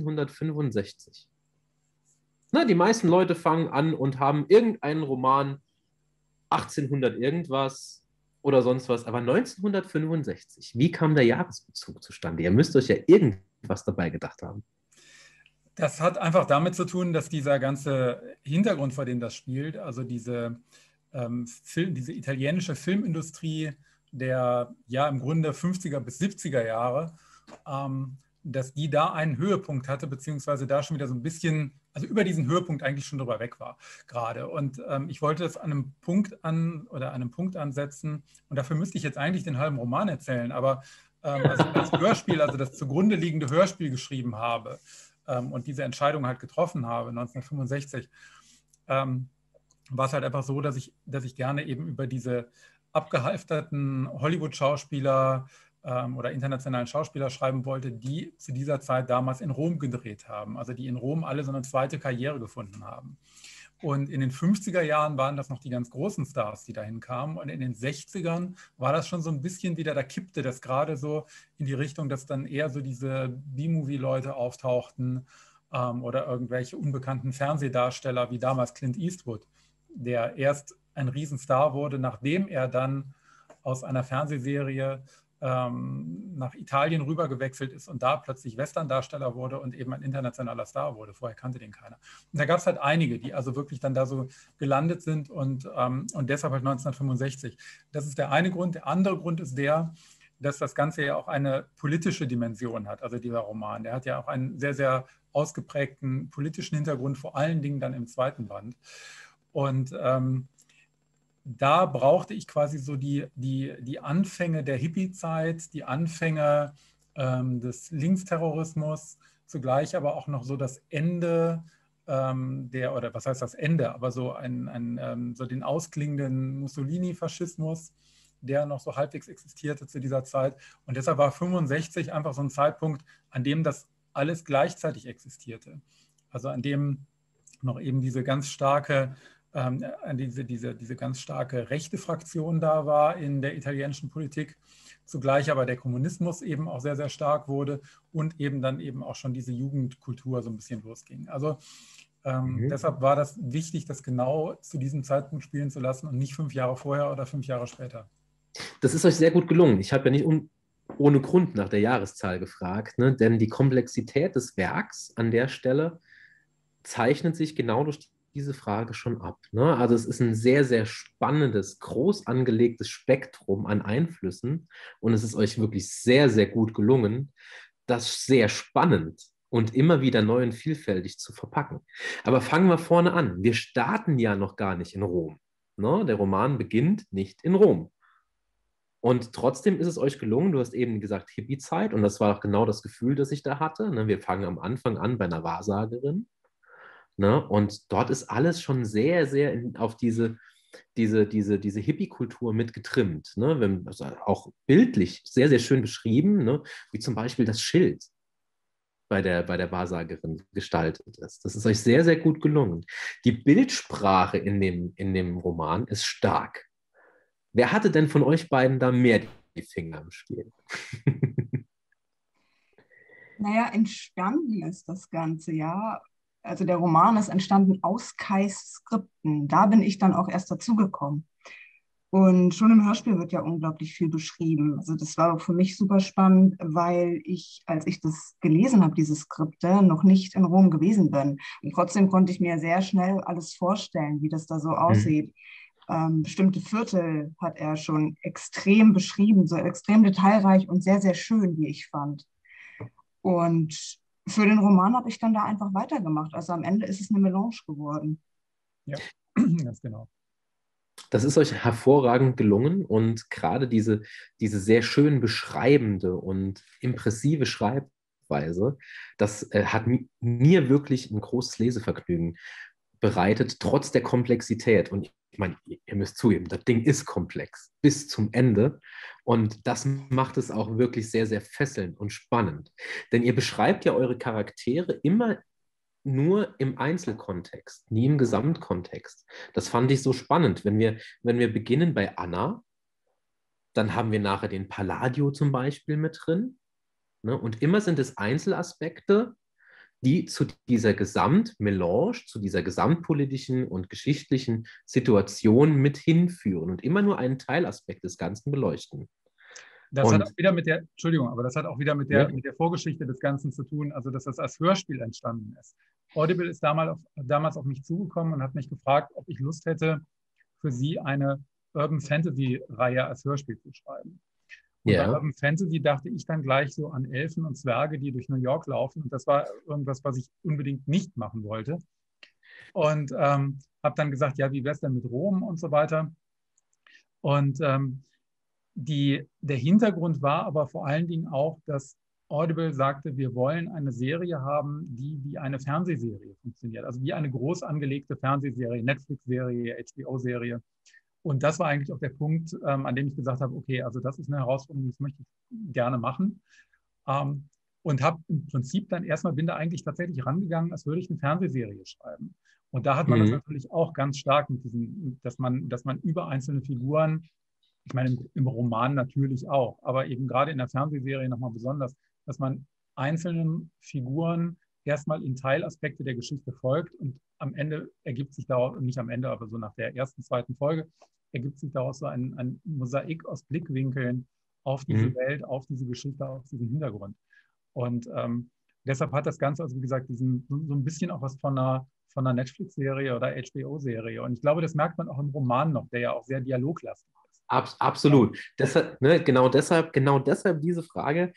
1965? Na, die meisten Leute fangen an und haben irgendeinen Roman 1800 irgendwas oder sonst was, aber 1965, wie kam der Jahresbezug zustande? Ihr müsst euch ja irgendwas dabei gedacht haben. Das hat einfach damit zu tun, dass dieser ganze Hintergrund, vor dem das spielt, also diese italienische Filmindustrie der ja im Grunde 50er bis 70er Jahre, dass die da einen Höhepunkt hatte, beziehungsweise da schon wieder so ein bisschen, also über diesen Höhepunkt eigentlich schon drüber weg war gerade. Und ich wollte das an einem Punkt ansetzen, und dafür müsste ich jetzt eigentlich den halben Roman erzählen, aber als Hörspiel, also das zugrunde liegende Hörspiel geschrieben habe und diese Entscheidung halt getroffen habe, 1965, war es halt einfach so, dass ich gerne eben über diese abgehalfterten Hollywood-Schauspieler oder internationalen Schauspieler schreiben wollte, die zu dieser Zeit damals in Rom gedreht haben, also die in Rom alle so eine zweite Karriere gefunden haben. Und in den 50er Jahren waren das noch die ganz großen Stars, die dahin kamen. Und in den 60ern war das schon so ein bisschen wieder, da kippte das gerade so in die Richtung, dass dann eher so diese B-Movie-Leute auftauchten oder irgendwelche unbekannten Fernsehdarsteller wie damals Clint Eastwood, der erst ein Riesenstar wurde, nachdem er dann aus einer Fernsehserie nach Italien rüber gewechselt ist und da plötzlich Western-Darsteller wurde und eben ein internationaler Star wurde. Vorher kannte den keiner. Und da gab es halt einige, die also wirklich dann da so gelandet sind und deshalb halt 1965. Das ist der eine Grund. Der andere Grund ist der, dass das Ganze ja auch eine politische Dimension hat, also dieser Roman. Der hat ja auch einen sehr, sehr ausgeprägten politischen Hintergrund, vor allen Dingen dann im zweiten Band. Und da brauchte ich quasi so die Anfänge der Hippie-Zeit, die Anfänge des Linksterrorismus, zugleich aber auch noch so das Ende oder was heißt das Ende, aber so, so den ausklingenden Mussolini-Faschismus, der noch so halbwegs existierte zu dieser Zeit. Und deshalb war 65 einfach so ein Zeitpunkt, an dem das alles gleichzeitig existierte. Also an dem noch eben diese ganz starke diese ganz starke rechte Fraktion da war in der italienischen Politik, zugleich aber der Kommunismus eben auch sehr, sehr stark wurde und eben dann eben auch schon diese Jugendkultur so ein bisschen losging. Also deshalb war das wichtig, das genau zu diesem Zeitpunkt spielen zu lassen und nicht 5 Jahre vorher oder 5 Jahre später. Das ist euch sehr gut gelungen. Ich habe ja nicht ohne Grund nach der Jahreszahl gefragt, ne? Denn die Komplexität des Werks an der Stelle zeichnet sich genau durch diese Frage schon ab. Ne? Also es ist ein sehr, sehr spannendes, groß angelegtes Spektrum an Einflüssen und es ist euch wirklich sehr, sehr gut gelungen, das sehr spannend und immer wieder neu und vielfältig zu verpacken. Aber fangen wir vorne an. Wir starten ja noch gar nicht in Rom. Ne? Der Roman beginnt nicht in Rom. Und trotzdem ist es euch gelungen, du hast eben gesagt Hippie-Zeit und das war auch genau das Gefühl, das ich da hatte. Ne? Wir fangen am Anfang an bei einer Wahrsagerin. Ne? Und dort ist alles schon sehr, sehr auf diese Hippie-Kultur mit getrimmt. Ne? Also auch bildlich sehr, sehr schön beschrieben, ne? Wie zum Beispiel das Schild bei der Wahrsagerin gestaltet ist. Das ist euch sehr, sehr gut gelungen. Die Bildsprache in dem Roman ist stark. Wer hatte denn von euch beiden da mehr die Finger im Spiel? Naja, entstanden ist das Ganze, ja. Also der Roman ist entstanden aus Kais Skripten. Da bin ich dann auch erst dazugekommen. Und schon im Hörspiel wird ja unglaublich viel beschrieben. Also das war auch für mich super spannend, weil ich, als ich das gelesen habe, diese Skripte, noch nicht in Rom gewesen bin. Und trotzdem konnte ich mir sehr schnell alles vorstellen, wie das da so aussieht. Bestimmte Viertel hat er schon extrem beschrieben, so extrem detailreich und sehr, sehr schön, wie ich fand. Und für den Roman habe ich dann da einfach weitergemacht. Also am Ende ist es eine Melange geworden. Ja, ganz genau. Das ist euch hervorragend gelungen und gerade diese sehr schön beschreibende und impressive Schreibweise, das hat mir wirklich ein großes Lesevergnügen bereitet, trotz der Komplexität. Und meine, ihr müsst zugeben, das Ding ist komplex bis zum Ende. Und das macht es auch wirklich sehr, sehr fesselnd und spannend. Denn ihr beschreibt ja eure Charaktere immer nur im Einzelkontext, nie im Gesamtkontext. Das fand ich so spannend. Wenn wir beginnen bei Anna, dann haben wir nachher den Palladio zum Beispiel mit drin. Ne? Und immer sind es Einzelaspekte, die zu dieser Gesamtmelange, zu dieser gesamtpolitischen und geschichtlichen Situation mit hinführen und immer nur einen Teilaspekt des Ganzen beleuchten. Das Und, hat auch wieder mit der, Entschuldigung, aber das hat auch wieder mit ja, der Vorgeschichte des Ganzen zu tun, also dass das als Hörspiel entstanden ist. Audible ist damals auf mich zugekommen und hat mich gefragt, ob ich Lust hätte, für sie eine Urban Fantasy-Reihe als Hörspiel zu schreiben. Und bei ja, Urban Fantasy dachte ich dann gleich so an Elfen und Zwerge, die durch New York laufen. Und das war irgendwas, was ich unbedingt nicht machen wollte. Und habe dann gesagt, ja, wie wäre es denn mit Rom und so weiter. Und der Hintergrund war aber vor allen Dingen auch, dass Audible sagte, wir wollen eine Serie haben, die wie eine Fernsehserie funktioniert. Also wie eine groß angelegte Fernsehserie, Netflix-Serie, HBO-Serie. Und das war eigentlich auch der Punkt, an dem ich gesagt habe, okay, also das ist eine Herausforderung, das möchte ich gerne machen. Und habe im Prinzip dann bin da eigentlich tatsächlich rangegangen, als würde ich eine Fernsehserie schreiben. Und da hat man das natürlich auch ganz stark mit diesem, dass man über einzelne Figuren, ich meine im Roman natürlich auch, aber eben gerade in der Fernsehserie nochmal besonders, dass man einzelnen Figuren erstmal in Teilaspekte der Geschichte folgt und am Ende ergibt sich daraus, nicht am Ende, aber so nach der ersten, zweiten Folge, ergibt sich daraus so ein Mosaik aus Blickwinkeln auf diese Welt, auf diese Geschichte, auf diesen Hintergrund. Und deshalb hat das Ganze, also wie gesagt, so ein bisschen auch was von einer Netflix-Serie oder HBO-Serie. Und ich glaube, das merkt man auch im Roman noch, der ja auch sehr dialoglastig ist. absolut. Deshalb, genau deshalb diese Frage.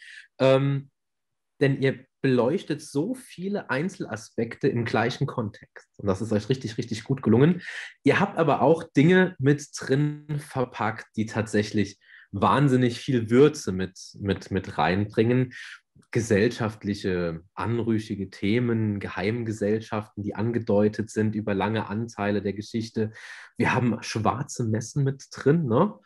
Denn ihr beleuchtet so viele Einzelaspekte im gleichen Kontext. Und das ist euch richtig, richtig gut gelungen. Ihr habt aber auch Dinge mit drin verpackt, die tatsächlich wahnsinnig viel Würze mit reinbringen. Gesellschaftliche, anrüchige Themen, Geheimgesellschaften, die angedeutet sind über lange Anteile der Geschichte. Wir haben schwarze Messen mit drin, ne?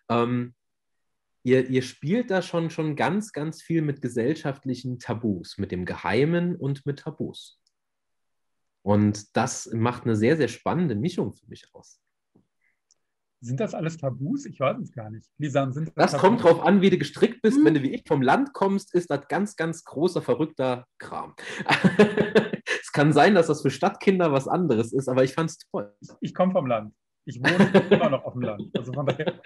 Ihr spielt da schon ganz, ganz viel mit gesellschaftlichen Tabus, mit dem Geheimen und mit Tabus. Und das macht eine sehr, sehr spannende Mischung für mich aus. Sind das alles Tabus? Ich weiß es gar nicht. Lisan, sind das Tabus? Kommt drauf an, wie du gestrickt bist. Wenn du wie ich vom Land kommst, ist das ganz, ganz großer, verrückter Kram. Es kann sein, dass das für Stadtkinder was anderes ist, aber ich fand es toll. Ich komme vom Land. Ich wohne immer noch auf dem Land. Also von daher.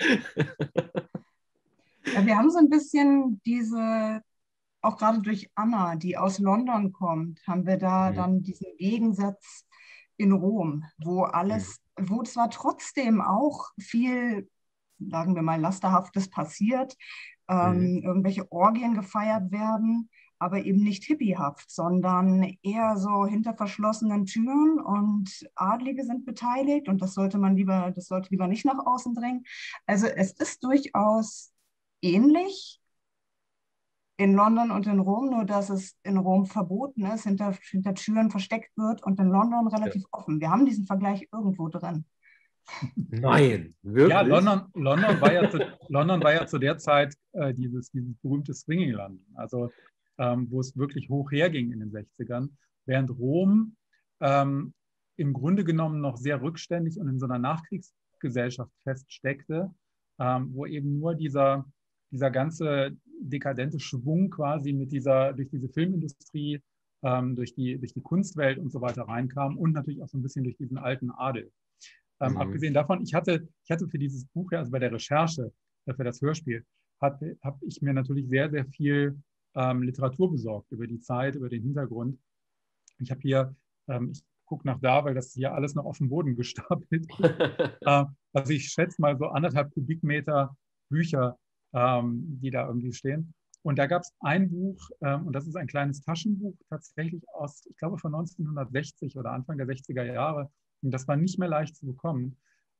Ja, wir haben so ein bisschen auch gerade durch Anna, die aus London kommt, haben wir da dann diesen Gegensatz in Rom, wo zwar trotzdem auch viel, sagen wir mal, Lasterhaftes passiert, irgendwelche Orgien gefeiert werden, aber eben nicht hippiehaft, sondern eher so hinter verschlossenen Türen und Adlige sind beteiligt und das sollte lieber nicht nach außen dringen. Also es ist durchaus ähnlich in London und in Rom, nur dass es in Rom verboten ist, hinter Türen versteckt wird und in London relativ offen. Wir haben diesen Vergleich irgendwo drin. Nein, wirklich? Ja, London war ja zu der Zeit dieses berühmte Swinging-Land, also wo es wirklich hoch herging in den 60ern, während Rom im Grunde genommen noch sehr rückständig und in so einer Nachkriegsgesellschaft feststeckte, wo eben nur dieser ganze dekadente Schwung quasi durch diese Filmindustrie, durch die Kunstwelt und so weiter reinkam und natürlich auch so ein bisschen durch diesen alten Adel. Abgesehen davon, ich hatte für dieses Buch, also bei der Recherche für das Hörspiel, habe ich mir natürlich sehr, sehr viel Literatur besorgt über die Zeit, über den Hintergrund. Ich habe hier, ich gucke nach da, weil das hier alles noch auf dem Boden gestapelt ist. Also ich schätze mal so 1,5 Kubikmeter Bücher, die da irgendwie stehen. Und da gab es ein Buch, und das ist ein kleines Taschenbuch, tatsächlich aus, ich glaube, von 1960 oder Anfang der 60er Jahre. Und das war nicht mehr leicht zu bekommen.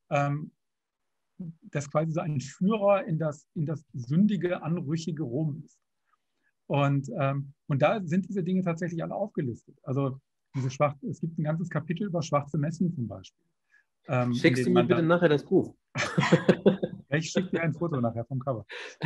Das quasi so ein Führer in das sündige, anrüchige Rom ist. Und da sind diese Dinge tatsächlich alle aufgelistet. Also es gibt ein ganzes Kapitel über schwarze Messen zum Beispiel. Schickst du mir bitte nachher das Buch? Ja, ich schicke dir ein Foto nachher vom Cover.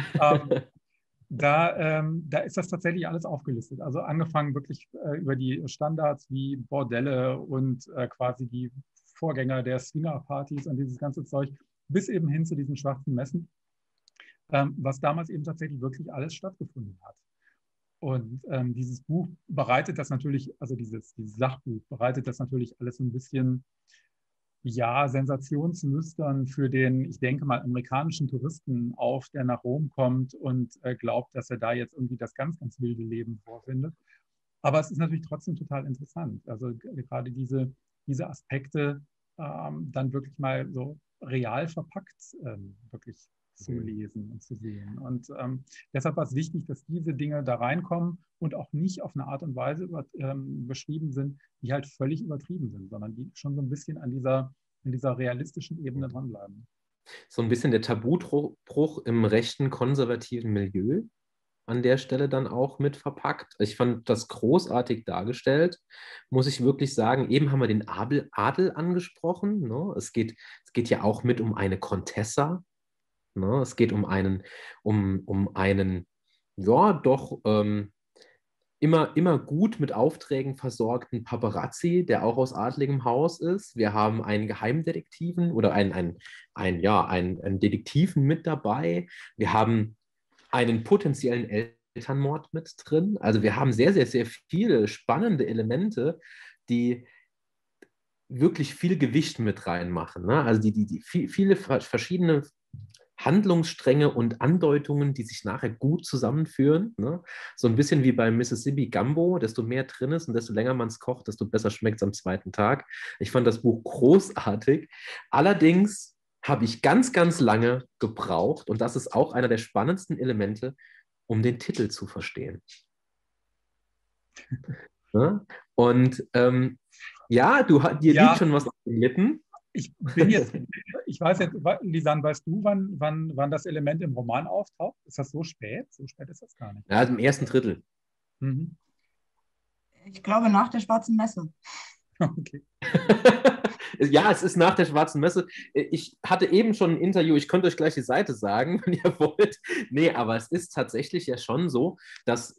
Da ist das tatsächlich alles aufgelistet. Also angefangen wirklich über die Standards wie Bordelle und quasi die Vorgänger der Swinger-Partys und dieses ganze Zeug, bis eben hin zu diesen schwarzen Messen, was damals eben tatsächlich wirklich alles stattgefunden hat. Und dieses Buch bereitet das natürlich, also dieses Sachbuch bereitet das natürlich alles so ein bisschen, ja, sensationslüstern für den, ich denke mal, amerikanischen Touristen auf, der nach Rom kommt und glaubt, dass er da jetzt irgendwie das ganz, ganz wilde Leben vorfindet. Aber es ist natürlich trotzdem total interessant. Also gerade diese Aspekte dann wirklich mal so real verpackt wirklich zu lesen und zu sehen. Und deshalb war es wichtig, dass diese Dinge da reinkommen und auch nicht auf eine Art und Weise beschrieben sind, die halt völlig übertrieben sind, sondern die schon so ein bisschen an dieser realistischen Ebene dranbleiben. So ein bisschen der Tabubruch im rechten konservativen Milieu an der Stelle dann auch mit verpackt. Ich fand das großartig dargestellt, muss ich wirklich sagen. Eben haben wir den Adel angesprochen. Ne? Es geht ja auch mit um eine Contessa. Ne? Es geht um einen ja, doch immer gut mit Aufträgen versorgten Paparazzi, der auch aus adligem Haus ist. Wir haben einen Geheimdetektiven oder einen Detektiven mit dabei. Wir haben einen potenziellen Elternmord mit drin. Also wir haben sehr, sehr, sehr viele spannende Elemente, die wirklich viel Gewicht mit reinmachen. Ne? Also die viele verschiedene Handlungsstränge und Andeutungen, die sich nachher gut zusammenführen. Ne? So ein bisschen wie beim Mississippi Gumbo, desto mehr drin ist und desto länger man es kocht, desto besser schmeckt es am zweiten Tag. Ich fand das Buch großartig. Allerdings habe ich ganz, ganz lange gebraucht, und das ist auch einer der spannendsten Elemente, um den Titel zu verstehen. Ne? Und ja, dir liegt schon was auf den Lippen. Ich weiß jetzt, Lisanne, weißt du, wann das Element im Roman auftaucht? Ist das so spät? So spät ist das gar nicht. Ja, also im ersten Drittel. Mhm. Ich glaube, nach der Schwarzen Messe. Okay. Ja, es ist nach der Schwarzen Messe. Ich hatte eben schon ein Interview, ich könnte euch gleich die Seite sagen, wenn ihr wollt. Nee, aber es ist tatsächlich ja schon so, dass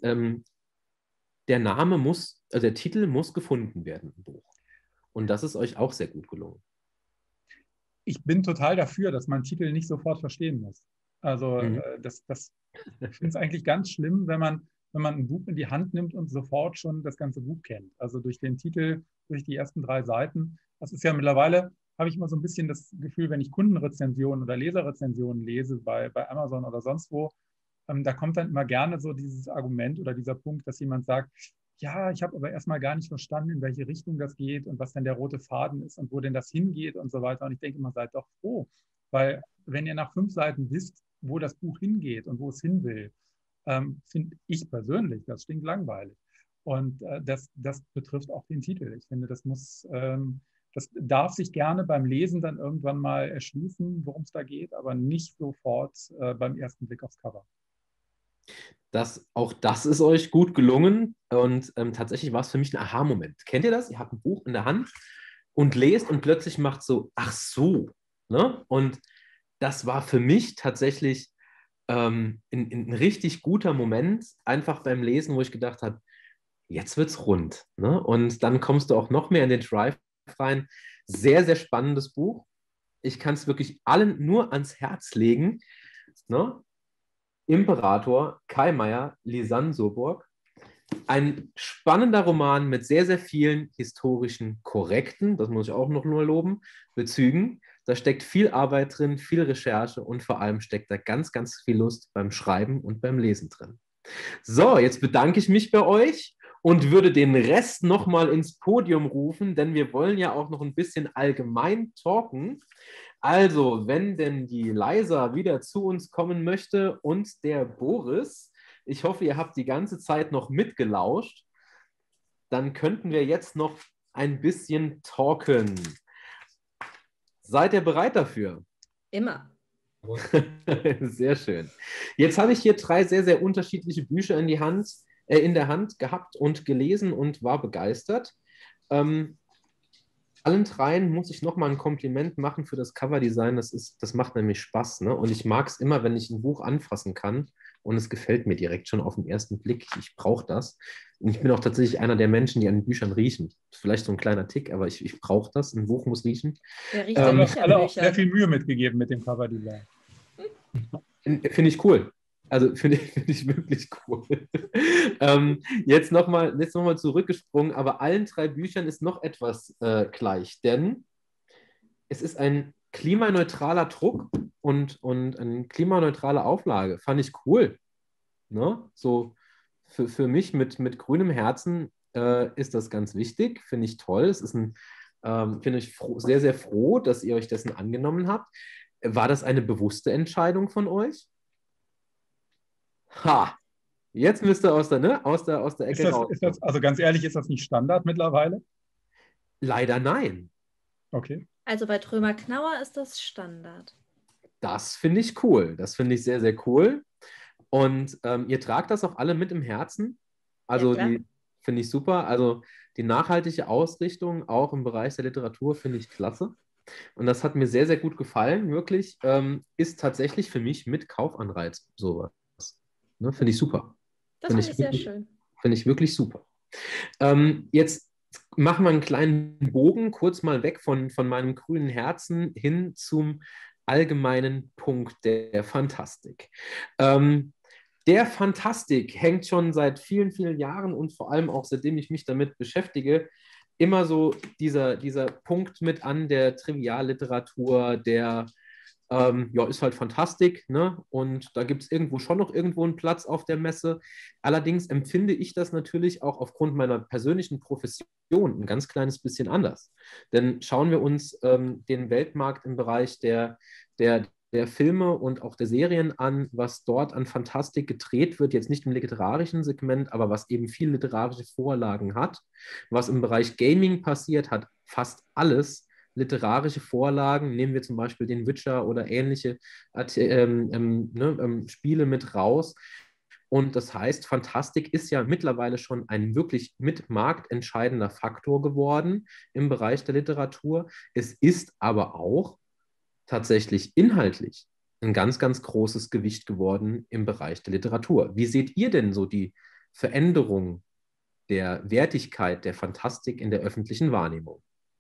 der Titel muss gefunden werden im Buch. Und das ist euch auch sehr gut gelungen. Ich bin total dafür, dass man Titel nicht sofort verstehen muss. Also ich finde es eigentlich ganz schlimm, wenn man ein Buch in die Hand nimmt und sofort schon das ganze Buch kennt. Also durch den Titel, durch die ersten 3 Seiten. Das ist ja mittlerweile, habe ich immer so ein bisschen das Gefühl, wenn ich Kundenrezensionen oder Leserrezensionen lese bei Amazon oder sonst wo, da kommt dann immer gerne so dieses Argument oder dieser Punkt, dass jemand sagt, ja, ich habe aber erstmal gar nicht verstanden, in welche Richtung das geht und was denn der rote Faden ist und wo denn das hingeht und so weiter. Und ich denke immer, seid doch froh, weil wenn ihr nach 5 Seiten wisst, wo das Buch hingeht und wo es hin will, finde ich persönlich, das stinkt langweilig. Und das betrifft auch den Titel. Ich finde, das darf sich gerne beim Lesen dann irgendwann mal erschließen, worum es da geht, aber nicht sofort beim ersten Blick aufs Cover. Auch das ist euch gut gelungen und tatsächlich war es für mich ein Aha-Moment. Kennt ihr das? Ihr habt ein Buch in der Hand und lest und plötzlich macht so, ach so. Ne? Und das war für mich tatsächlich ein richtig guter Moment, einfach beim Lesen, wo ich gedacht habe, jetzt wird's rund. Ne? Und dann kommst du auch noch mehr in den Drive rein. Sehr, sehr spannendes Buch. Ich kann es wirklich allen nur ans Herz legen. Ne? Imperator, Kai Meier, Lisanne Surburg. Ein spannender Roman mit sehr, sehr vielen historischen korrekten, das muss ich auch noch nur loben, Bezügen. Da steckt viel Arbeit drin, viel Recherche und vor allem steckt da ganz, ganz viel Lust beim Schreiben und beim Lesen drin. So, jetzt bedanke ich mich bei euch und würde den Rest nochmal ins Podium rufen, denn wir wollen ja auch noch ein bisschen allgemein talken. Also, wenn denn die Leisa wieder zu uns kommen möchte und der Boris, ich hoffe, ihr habt die ganze Zeit noch mitgelauscht, dann könnten wir jetzt noch ein bisschen talken. Seid ihr bereit dafür? Immer. Sehr schön. Jetzt habe ich hier 3 sehr, sehr unterschiedliche Bücher in der Hand gehabt und gelesen und war begeistert. allen dreien muss ich nochmal ein Kompliment machen für das Coverdesign. Das macht nämlich Spaß, ne? Und ich mag es immer, wenn ich ein Buch anfassen kann und es gefällt mir direkt schon auf den ersten Blick. Ich brauche das. Und ich bin auch tatsächlich einer der Menschen, die an Büchern riechen. Das ist vielleicht so ein kleiner Tick, aber ich brauche das. Ein Buch muss riechen. Wer riecht Da haben denn wir nicht an alle auch Büchern? sehr viel Mühe mitgegeben mit dem Coverdesign. Finde ich cool. Also find ich wirklich cool. Jetzt nochmal zurückgesprungen, aber allen drei Büchern ist noch etwas gleich, denn es ist ein klimaneutraler Druck und eine klimaneutrale Auflage. Fand ich cool. Ne? So für mich mit grünem Herzen ist das ganz wichtig. Finde ich toll. Finde ich sehr, sehr froh, dass ihr euch dessen angenommen habt. War das eine bewusste Entscheidung von euch? Ha! Jetzt müsst ihr aus der Ecke raus. Also ganz ehrlich, ist das nicht Standard mittlerweile? Leider nein. Okay. Also bei Trömer Knauer ist das Standard. Das finde ich cool. Das finde ich sehr, sehr cool. Und ihr tragt das auch alle mit im Herzen. Also Ja, klar. die finde ich super. Also die nachhaltige Ausrichtung auch im Bereich der Literatur finde ich klasse. Und das hat mir sehr, sehr gut gefallen, wirklich. Ist tatsächlich für mich mit Kaufanreiz sowas. Ne, finde ich super. Das finde ich sehr schön. Finde ich wirklich super. Jetzt machen wir einen kleinen Bogen, kurz mal weg von meinem grünen Herzen hin zum allgemeinen Punkt der Fantastik. Der Fantastik hängt schon seit vielen, vielen Jahren und vor allem auch seitdem ich mich damit beschäftige, immer so dieser Punkt mit an der Trivialliteratur, der ist halt Fantastik, ne? Und da gibt es schon noch irgendwo einen Platz auf der Messe. Allerdings empfinde ich das natürlich auch aufgrund meiner persönlichen Profession ein ganz kleines bisschen anders. Denn schauen wir uns den Weltmarkt im Bereich der Filme und auch der Serien an, was dort an Fantastik gedreht wird, jetzt nicht im literarischen Segment, aber was eben viel literarische Vorlagen hat. Was im Bereich Gaming passiert, hat fast alles literarische Vorlagen. Nehmen wir zum Beispiel den Witcher oder ähnliche Spiele mit raus. Und das heißt, Fantastik ist ja mittlerweile schon ein wirklich mit marktentscheidender Faktor geworden im Bereich der Literatur. Es ist aber auch tatsächlich inhaltlich ein ganz, ganz großes Gewicht geworden im Bereich der Literatur. Wie seht ihr denn so die Veränderung der Wertigkeit der Fantastik in der öffentlichen Wahrnehmung?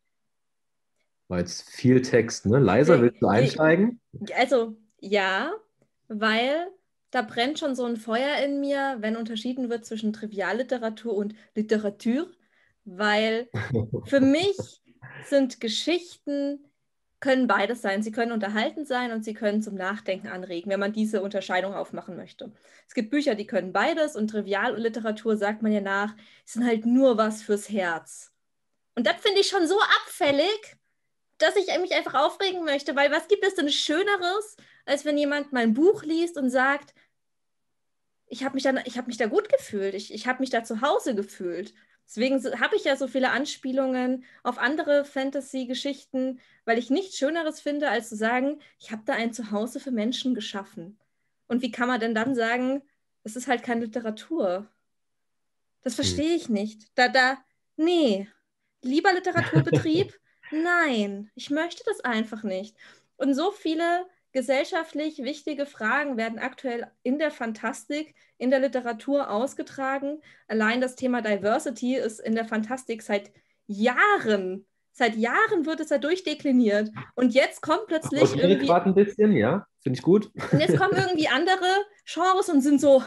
War jetzt viel Text, ne? Liza, willst du einsteigen? Also ja, weil da brennt schon so ein Feuer in mir, wenn unterschieden wird zwischen Trivialliteratur und Literatur, weil für mich sind Geschichten, können beides sein. Sie können unterhaltend sein und sie können zum Nachdenken anregen, wenn man diese Unterscheidung aufmachen möchte. Es gibt Bücher, die können beides und Trivialliteratur, sagt man ja nach, sind halt nur was fürs Herz. Und das finde ich schon so abfällig, dass ich mich einfach aufregen möchte, weil was gibt es denn Schöneres, als wenn jemand mein Buch liest und sagt, ich habe mich da gut gefühlt, ich habe mich da zu Hause gefühlt. Deswegen habe ich ja so viele Anspielungen auf andere Fantasy-Geschichten, weil ich nichts Schöneres finde, als zu sagen, ich habe da ein Zuhause für Menschen geschaffen. Und wie kann man denn dann sagen, es ist halt keine Literatur? Das verstehe ich nicht. Nee. Lieber Literaturbetrieb? Nein, ich möchte das einfach nicht. Und so viele gesellschaftlich wichtige Fragen werden aktuell in der Fantastik, in der Literatur ausgetragen. Allein das Thema Diversity ist in der Fantastik seit Jahren wird es da durchdekliniert. Und jetzt kommt plötzlich irgendwie... gerade ein bisschen, ja, finde ich gut. Und jetzt kommen irgendwie andere Genres und sind so,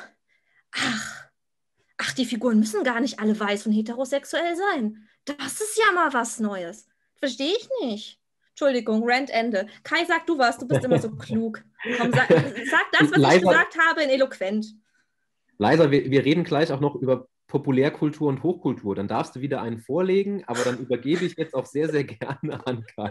ach, die Figuren müssen gar nicht alle weiß und heterosexuell sein. Das ist ja mal was Neues. Verstehe ich nicht. Entschuldigung, Rant Ende. Kai, sag du was, du bist immer so klug. Komm, sag das, was ich gesagt habe, in eloquent. Liza, wir reden gleich auch noch über Populärkultur und Hochkultur. Dann darfst du wieder einen vorlegen, aber dann übergebe ich jetzt auch sehr, sehr gerne an Kai.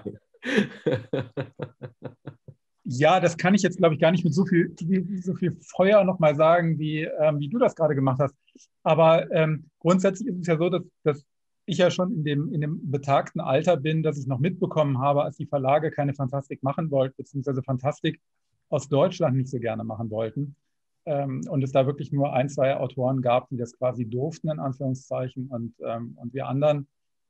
Ja, das kann ich jetzt, glaube ich, gar nicht mit so viel Feuer nochmal sagen, wie du das gerade gemacht hast. Aber grundsätzlich ist es ja so, dass ich ja schon in dem betagten Alter bin, dass ich noch mitbekommen habe, als die Verlage keine Fantastik machen wollten, beziehungsweise Fantastik aus Deutschland nicht so gerne machen wollten. Und es da wirklich nur 1, 2 Autoren gab, die das quasi durften, in Anführungszeichen, und wir anderen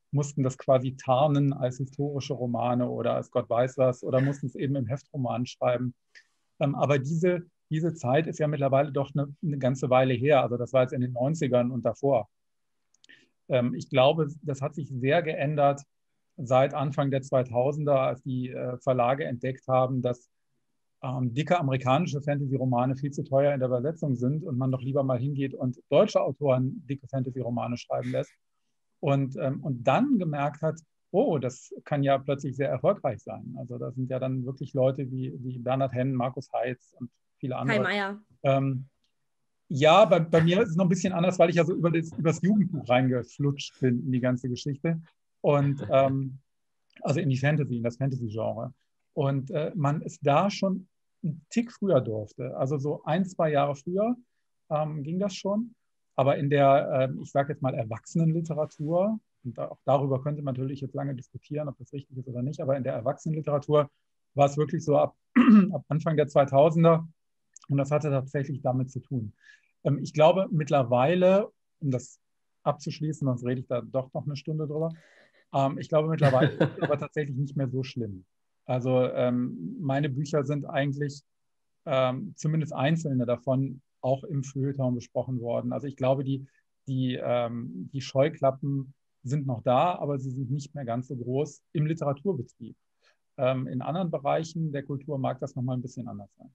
mussten das quasi tarnen als historische Romane oder als Gott weiß was oder mussten es eben im Heftroman schreiben. Aber diese Zeit ist ja mittlerweile doch eine ganze Weile her. Also das war jetzt in den 90ern und davor. Ich glaube, das hat sich sehr geändert seit Anfang der 2000er, als die Verlage entdeckt haben, dass dicke amerikanische Fantasy-Romane viel zu teuer in der Übersetzung sind und man doch lieber mal hingeht und deutsche Autoren dicke Fantasy-Romane schreiben lässt. Und dann gemerkt hat, oh, das kann ja plötzlich sehr erfolgreich sein. Also da sind ja dann wirklich Leute wie Bernhard Henn, Markus Heitz und viele andere. Kai Meier. Ja, bei mir ist es noch ein bisschen anders, weil ich ja so übers Jugendbuch reingeflutscht bin in die ganze Geschichte. Und also in das Fantasy-Genre. Und man ist da schon einen Tick früher durfte. Also so 1-2 Jahre früher ging das schon. Aber in der, ich sage jetzt mal, Erwachsenenliteratur, und auch darüber könnte man natürlich jetzt lange diskutieren, ob das richtig ist oder nicht, aber in der Erwachsenenliteratur war es wirklich so ab Anfang der 2000er und das hatte tatsächlich damit zu tun. Ich glaube mittlerweile, um das abzuschließen, sonst rede ich da doch noch eine Stunde drüber, ich glaube mittlerweile ist es aber tatsächlich nicht mehr so schlimm. Also meine Bücher sind eigentlich, zumindest einzelne davon, auch im Feuilleton besprochen worden. Also ich glaube, die Scheuklappen sind noch da, aber sie sind nicht mehr ganz so groß im Literaturbetrieb. In anderen Bereichen der Kultur mag das nochmal ein bisschen anders sein.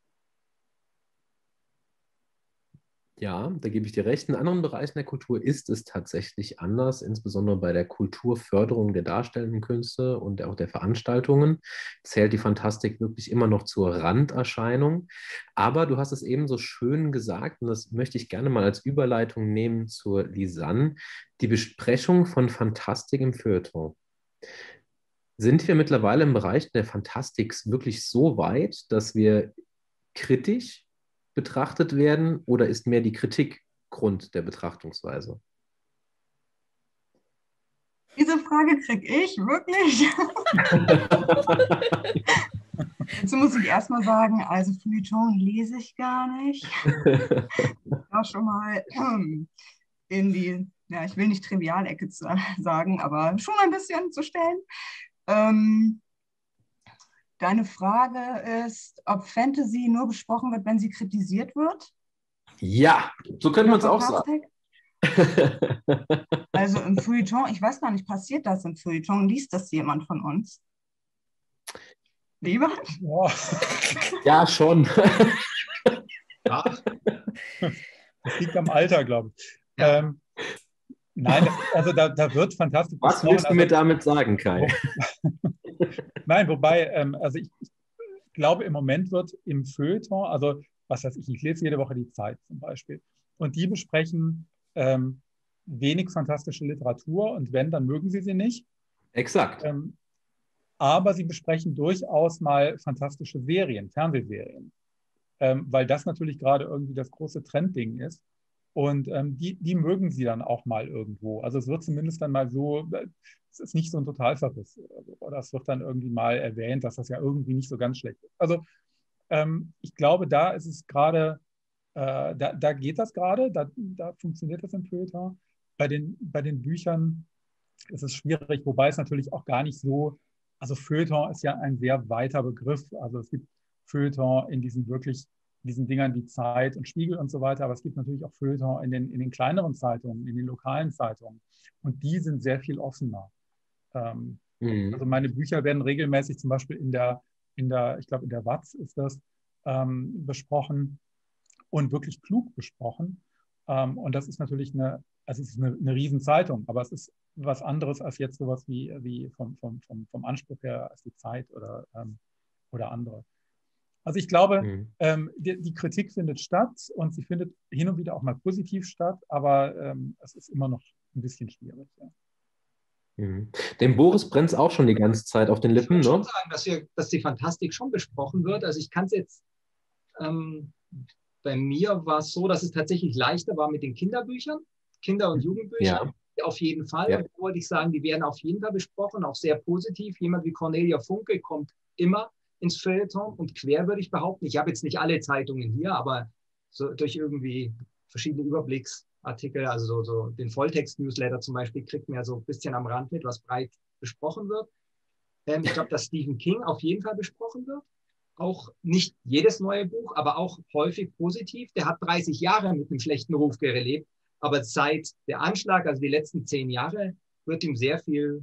Ja, da gebe ich dir recht. In anderen Bereichen der Kultur ist es tatsächlich anders, insbesondere bei der Kulturförderung der darstellenden Künste und auch der Veranstaltungen zählt die Fantastik wirklich immer noch zur Randerscheinung. Aber du hast es eben so schön gesagt, und das möchte ich gerne mal als Überleitung nehmen zur Lisanne, die Besprechung von Fantastik im Feuilleton. Sind wir mittlerweile im Bereich der Fantastik wirklich so weit, dass wir kritisch betrachtet werden oder ist mehr die Kritik Grund der Betrachtungsweise? Diese Frage kriege ich wirklich. Dazu muss ich erstmal sagen, also Feuilleton lese ich gar nicht. Da schon mal in die, ja, ich will nicht Trivialecke sagen, aber schon ein bisschen zu stellen. Deine Frage ist, ob Fantasy nur besprochen wird, wenn sie kritisiert wird? Ja, so können wir es auch sagen. Also im Feuilleton, ich weiß gar nicht, passiert das im Feuilleton? Liest das jemand von uns? Lieber? Ja, schon. Das liegt am Alter, glaube ich. Ja. Nein, also da wird fantastisch. Was willst du mir damit sagen, Kai? Nein, wobei, also ich glaube, im Moment wird im Feuilleton, also was weiß ich lese jede Woche die Zeit zum Beispiel, und die besprechen wenig fantastische Literatur und wenn, dann mögen sie nicht. Exakt. Aber sie besprechen durchaus mal fantastische Serien, Fernsehserien, weil das natürlich gerade irgendwie das große Trendding ist. Und die mögen sie dann auch mal irgendwo. Also es wird zumindest dann mal so, es ist nicht so ein Totalverriss. Oder es wird dann irgendwie mal erwähnt, dass das ja irgendwie nicht so ganz schlecht ist. Also ich glaube, da ist es gerade, da geht das gerade, da funktioniert das im Feuilleton. Bei den Büchern ist es schwierig, wobei es natürlich auch gar nicht so, also Feuilleton ist ja ein sehr weiter Begriff. Also es gibt Feuilleton in diesen Dingern wie Zeit und Spiegel und so weiter, aber es gibt natürlich auch Feuilleton in den kleineren Zeitungen, in den lokalen Zeitungen und die sind sehr viel offener. Also meine Bücher werden regelmäßig zum Beispiel in der ich glaube in der Watz ist das besprochen und wirklich klug besprochen und das ist natürlich es ist eine Riesenzeitung, aber es ist was anderes als jetzt sowas wie vom Anspruch her als die Zeit oder andere. Also ich glaube, die Kritik findet statt und sie findet hin und wieder auch mal positiv statt, aber es ist immer noch ein bisschen schwierig. Ja. Dem Boris brennt es auch schon die ganze Zeit auf den Lippen. Ich würde schon sagen, dass die Fantastik schon besprochen wird. Also ich kann es jetzt, bei mir war es so, dass es tatsächlich leichter war mit den Kinderbüchern, Kinder- und Jugendbüchern. Ja. Auf jeden Fall. Ja. Und da wollte ich sagen, die werden auf jeden Fall besprochen, auch sehr positiv. Jemand wie Cornelia Funke kommt immer ins Feuilleton und quer würde ich behaupten. Ich habe jetzt nicht alle Zeitungen hier, aber so durch irgendwie verschiedene Überblicksartikel, also so den Volltext-Newsletter zum Beispiel, kriegt man ja so ein bisschen am Rand mit, was breit besprochen wird. Ich glaube, dass Stephen King auf jeden Fall besprochen wird. Auch nicht jedes neue Buch, aber auch häufig positiv. Der hat 30 Jahre mit einem schlechten Ruf gelebt, aber seit der Anschlag, also die letzten 10 Jahre, wird ihm sehr viel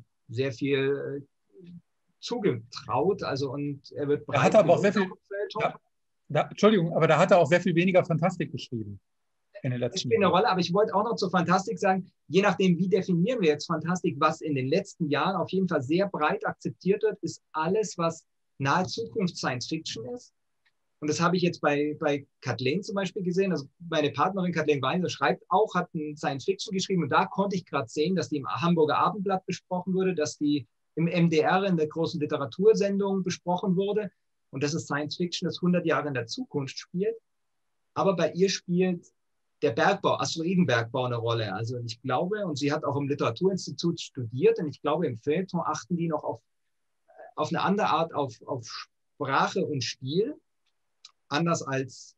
zugetraut. Also, und er wird breit. Er hat aber auch sehr viel, Entschuldigung, aber da hat er auch sehr viel weniger Fantastik geschrieben in den letzten Jahren. Das spielt eine Rolle, aber ich wollte auch noch zur Fantastik sagen, je nachdem, wie definieren wir jetzt Fantastik, was in den letzten Jahren auf jeden Fall sehr breit akzeptiert wird, ist alles, was nahe Zukunft Science Fiction ist. Und das habe ich jetzt bei Kathleen zum Beispiel gesehen. Also meine Partnerin Kathleen Weiser schreibt auch, hat ein Science Fiction geschrieben. Und da konnte ich gerade sehen, dass die im Hamburger Abendblatt besprochen wurde, dass die im MDR in der großen Literatursendung besprochen wurde. Und das ist Science Fiction, das 100 Jahre in der Zukunft spielt. Aber bei ihr spielt der Bergbau, Asteroidenbergbau eine Rolle. Also ich glaube, und sie hat auch im Literaturinstitut studiert, und ich glaube, im Feuilleton achten die noch auf eine andere Art, auf Sprache und Stil, anders als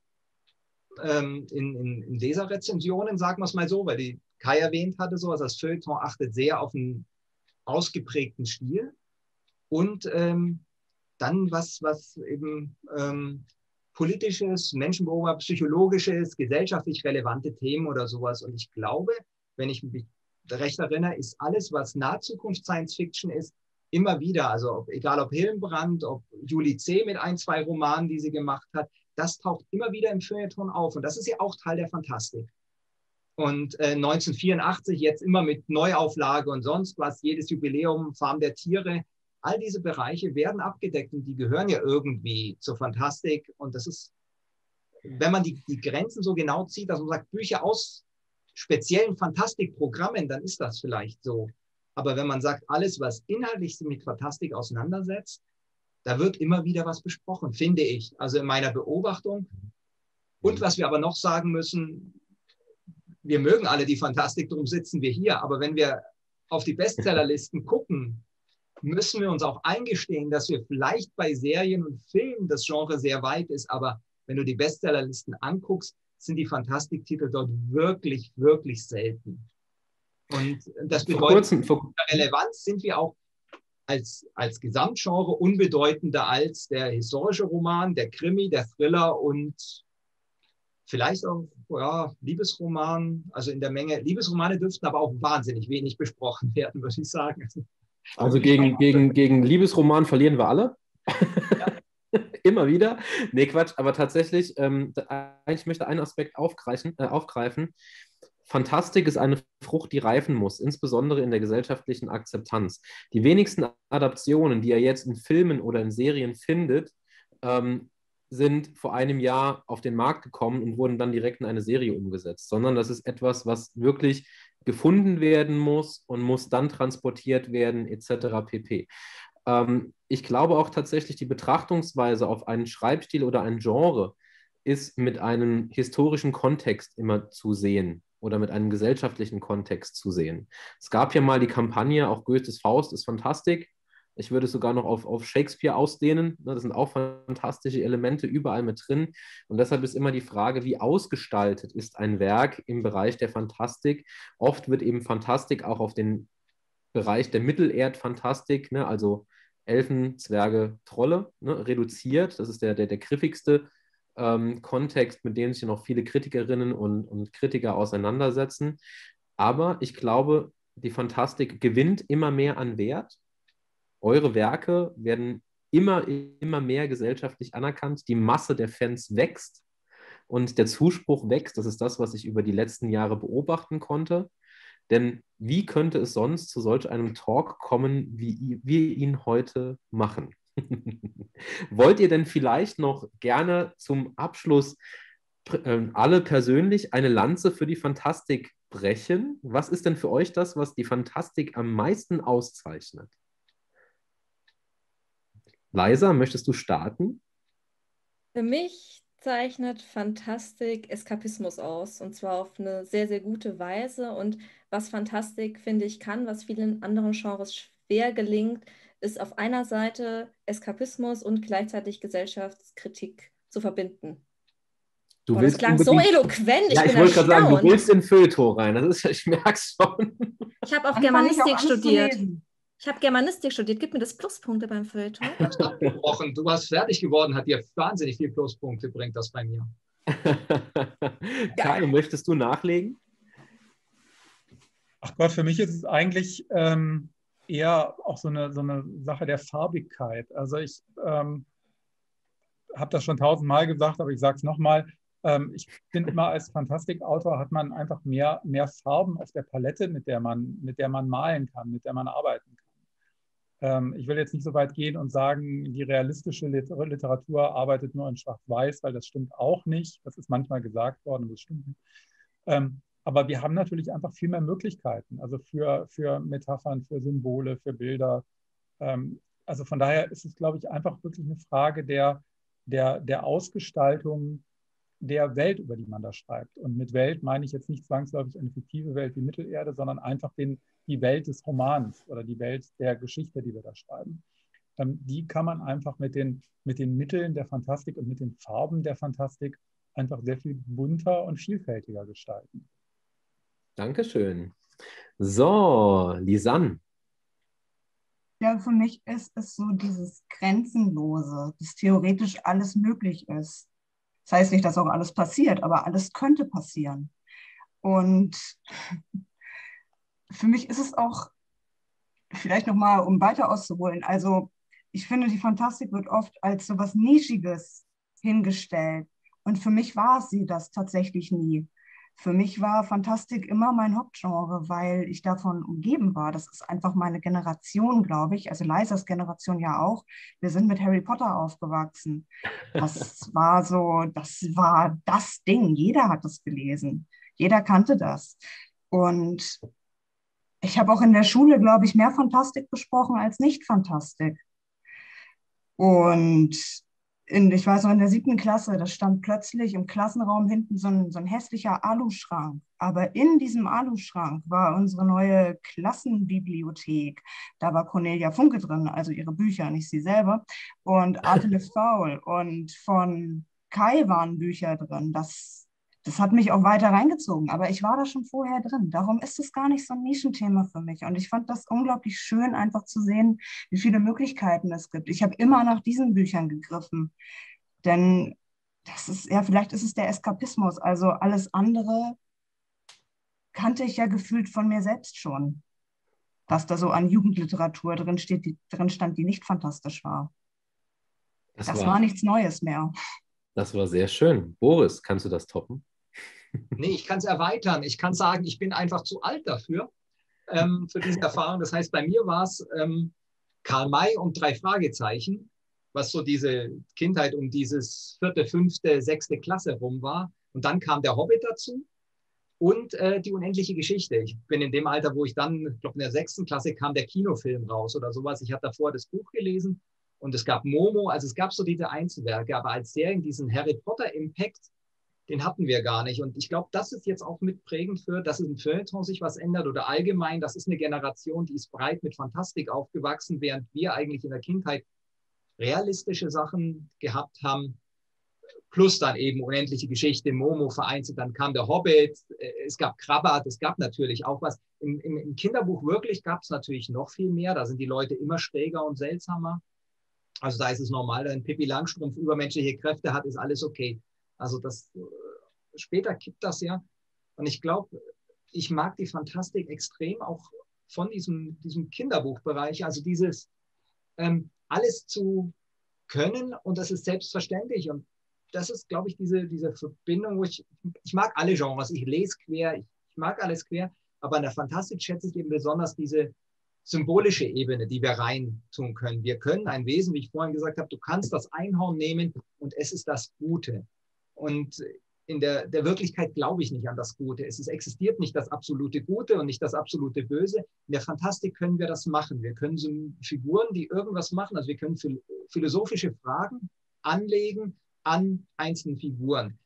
in Leserrezensionen, sagen wir es mal so, weil die Kai erwähnt hatte, so, also das Feuilleton achtet sehr auf einen ausgeprägten Stil und dann was eben politisches, menschenbeobachtendes, psychologisches, gesellschaftlich relevante Themen oder sowas. Und ich glaube, wenn ich mich recht erinnere, ist alles, was Nahzukunft Science Fiction ist, immer wieder, also egal ob Hillenbrand, ob Julie C. mit 1, 2 Romanen, die sie gemacht hat, das taucht immer wieder im Feuilleton auf. Und das ist ja auch Teil der Fantastik. Und 1984 jetzt immer mit Neuauflage und sonst was, jedes Jubiläum, Farm der Tiere, all diese Bereiche werden abgedeckt und die gehören ja irgendwie zur Fantastik. Und das ist, wenn man die Grenzen so genau zieht, dass man sagt, Bücher aus speziellen Fantastikprogrammen, dann ist das vielleicht so. Aber wenn man sagt, alles, was inhaltlich sich mit Fantastik auseinandersetzt, da wird immer wieder was besprochen, finde ich. Also in meiner Beobachtung. Und was wir aber noch sagen müssen, wir mögen alle die Fantastik, darum sitzen wir hier. Aber wenn wir auf die Bestsellerlisten gucken, müssen wir uns auch eingestehen, dass wir vielleicht bei Serien und Filmen das Genre sehr weit ist. Aber wenn du die Bestsellerlisten anguckst, sind die Fantastiktitel dort wirklich, wirklich selten. Und das bedeutet, in der Relevanz sind wir auch als Gesamtgenre unbedeutender als der historische Roman, der Krimi, der Thriller und vielleicht auch Liebesroman. Also in der Menge, Liebesromane dürften aber auch wahnsinnig wenig besprochen werden, würde ich sagen. Also gegen Liebesroman verlieren wir alle. Ja. Immer wieder. Nee, Quatsch, aber tatsächlich, ich möchte einen Aspekt aufgreifen. Fantastik ist eine Frucht, die reifen muss, insbesondere in der gesellschaftlichen Akzeptanz. Die wenigsten Adaptionen, die ihr jetzt in Filmen oder in Serien findet, sind vor einem Jahr auf den Markt gekommen und wurden dann direkt in eine Serie umgesetzt, sondern das ist etwas, was wirklich gefunden werden muss und muss dann transportiert werden, etc. pp. Ich glaube auch tatsächlich, die Betrachtungsweise auf einen Schreibstil oder ein Genre ist mit einem historischen Kontext immer zu sehen oder mit einem gesellschaftlichen Kontext zu sehen. Es gab ja mal die Kampagne, auch Goethes Faust ist Fantastik. Ich würde es sogar noch auf Shakespeare ausdehnen. Das sind auch fantastische Elemente überall mit drin. Und deshalb ist immer die Frage, wie ausgestaltet ist ein Werk im Bereich der Fantastik. Oft wird eben Fantastik auch auf den Bereich der Mittelerdfantastik, also Elfen, Zwerge, Trolle, reduziert. Das ist der griffigste Kontext, mit dem sich noch viele Kritikerinnen und Kritiker auseinandersetzen. Aber ich glaube, die Fantastik gewinnt immer mehr an Wert. Eure Werke werden immer mehr gesellschaftlich anerkannt. Die Masse der Fans wächst und der Zuspruch wächst. Das ist das, was ich über die letzten Jahre beobachten konnte. Denn wie könnte es sonst zu solch einem Talk kommen, wie wir ihn heute machen? Wollt ihr denn vielleicht noch gerne zum Abschluss alle persönlich eine Lanze für die Fantastik brechen? Was ist denn für euch das, was die Fantastik am meisten auszeichnet? Liza, möchtest du starten? Für mich zeichnet Fantastik Eskapismus aus, und zwar auf eine sehr, sehr gute Weise. Und was Fantastik, finde ich, kann, was vielen anderen Genres schwer gelingt, ist auf einer Seite Eskapismus und gleichzeitig Gesellschaftskritik zu verbinden. Du Boah, das willst klang so unbedingt, eloquent, ja, ich ich bin wollte gerade sagen, du erstaunt. willst in Feuilleton rein. Das ist, ich merke es schon. Ich habe auch Dann fange ich auch Germanistik an zu studiert. lesen. Ich habe Germanistik studiert. Gib mir das Pluspunkte beim Feuilleton. Abgebrochen. Du warst fertig geworden, hat dir wahnsinnig viele Pluspunkte, bringt das bei mir. Kai, möchtest du nachlegen? Ach Gott, für mich ist es eigentlich eher auch so eine Sache der Farbigkeit. Also ich habe das schon 1000-mal gesagt, aber ich sage es nochmal. Ich finde immer, als Fantastikautor hat man einfach mehr Farben auf der Palette, mit der man malen kann, mit der man arbeiten kann. Ich will jetzt nicht so weit gehen und sagen, die realistische Literatur arbeitet nur in Schwarz-Weiß, weil das stimmt auch nicht. Das ist manchmal gesagt worden, aber das stimmt nicht. Aber wir haben natürlich einfach viel mehr Möglichkeiten, also für Metaphern, für Symbole, für Bilder. Also von daher ist es, glaube ich, einfach wirklich eine Frage der Ausgestaltung der Welt, über die man da schreibt. Und mit Welt meine ich jetzt nicht zwangsläufig eine fiktive Welt wie Mittelerde, sondern einfach die Welt des Romans oder die Welt der Geschichte, die wir da schreiben. Die kann man einfach mit den Mitteln der Fantastik und mit den Farben der Fantastik einfach sehr viel bunter und vielfältiger gestalten. Dankeschön. So, Lisanne. Ja, für mich ist es so dieses Grenzenlose, dass theoretisch alles möglich ist. Das heißt nicht, dass auch alles passiert, aber alles könnte passieren. Und für mich ist es auch, vielleicht nochmal, um weiter auszuholen, also ich finde, die Fantastik wird oft als so was Nischiges hingestellt. Und für mich war sie das tatsächlich nie. Für mich war Fantastik immer mein Hauptgenre, weil ich davon umgeben war. Das ist einfach meine Generation, glaube ich. Also Leisas Generation ja auch. Wir sind mit Harry Potter aufgewachsen. Das war das Ding. Jeder hat es gelesen. Jeder kannte das. Und ich habe auch in der Schule, glaube ich, mehr Fantastik besprochen als Nicht-Fantastik. Und ich weiß noch, in der 7. Klasse, da stand plötzlich im Klassenraum hinten so ein hässlicher Aluschrank. Aber in diesem Aluschrank war unsere neue Klassenbibliothek. Da war Cornelia Funke drin, also ihre Bücher, nicht sie selber. Und Artemis Fowl. Und von Kai waren Bücher drin. Das hat mich auch weiter reingezogen, aber ich war da schon vorher drin. Darum ist es gar nicht so ein Nischenthema für mich. Und ich fand das unglaublich schön, einfach zu sehen, wie viele Möglichkeiten es gibt. Ich habe immer nach diesen Büchern gegriffen, denn das ist, ja, vielleicht ist es der Eskapismus. Also alles andere kannte ich ja gefühlt von mir selbst schon, was da so an Jugendliteratur drin stand, die nicht fantastisch war. Das war nichts Neues mehr. Das war sehr schön. Boris, kannst du das toppen? Nee, ich kann es erweitern. Ich kann sagen, ich bin einfach zu alt dafür, für diese Erfahrung. Das heißt, bei mir war es Karl May und 3 Fragezeichen, was so diese Kindheit um dieses 4., 5., 6. Klasse rum war. Und dann kam der Hobbit dazu und die unendliche Geschichte. Ich bin in dem Alter, wo ich dann, ich glaube in der 6. Klasse kam der Kinofilm raus oder sowas. Ich hatte davor das Buch gelesen und es gab Momo, also es gab so diese Einzelwerke, aber als Serien diesen Harry Potter-Impact, den hatten wir gar nicht. Und ich glaube, das ist jetzt auch mitprägend für, dass es im Feuilleton sich was ändert oder allgemein. Das ist eine Generation, die ist breit mit Fantastik aufgewachsen, während wir eigentlich in der Kindheit realistische Sachen gehabt haben. Plus dann eben unendliche Geschichte, Momo vereinzelt, dann kam der Hobbit, es gab Krabbert, es gab natürlich auch was. Im Kinderbuch wirklich gab es natürlich noch viel mehr. Da sind die Leute immer schräger und seltsamer. Also da ist es normal, wenn Pippi Langstrumpf übermenschliche Kräfte hat, ist alles okay. Also später kippt das ja. Und ich glaube, ich mag die Fantastik extrem auch von diesem Kinderbuchbereich. Also dieses alles zu können und das ist selbstverständlich. Und das ist, glaube ich, diese Verbindung, wo ich mag alle Genres. Ich lese quer, ich mag alles quer. Aber in der Fantastik schätze ich eben besonders diese symbolische Ebene, die wir rein tun können. Wir können ein Wesen, wie ich vorhin gesagt habe, du kannst das Einhorn nehmen und es ist das Gute. Und in der Wirklichkeit glaube ich nicht an das Gute. Es existiert nicht das absolute Gute und nicht das absolute Böse. In der Fantastik können wir das machen. Wir können so Figuren, die irgendwas machen. Also wir können philosophische Fragen anlegen an einzelnen Figuren.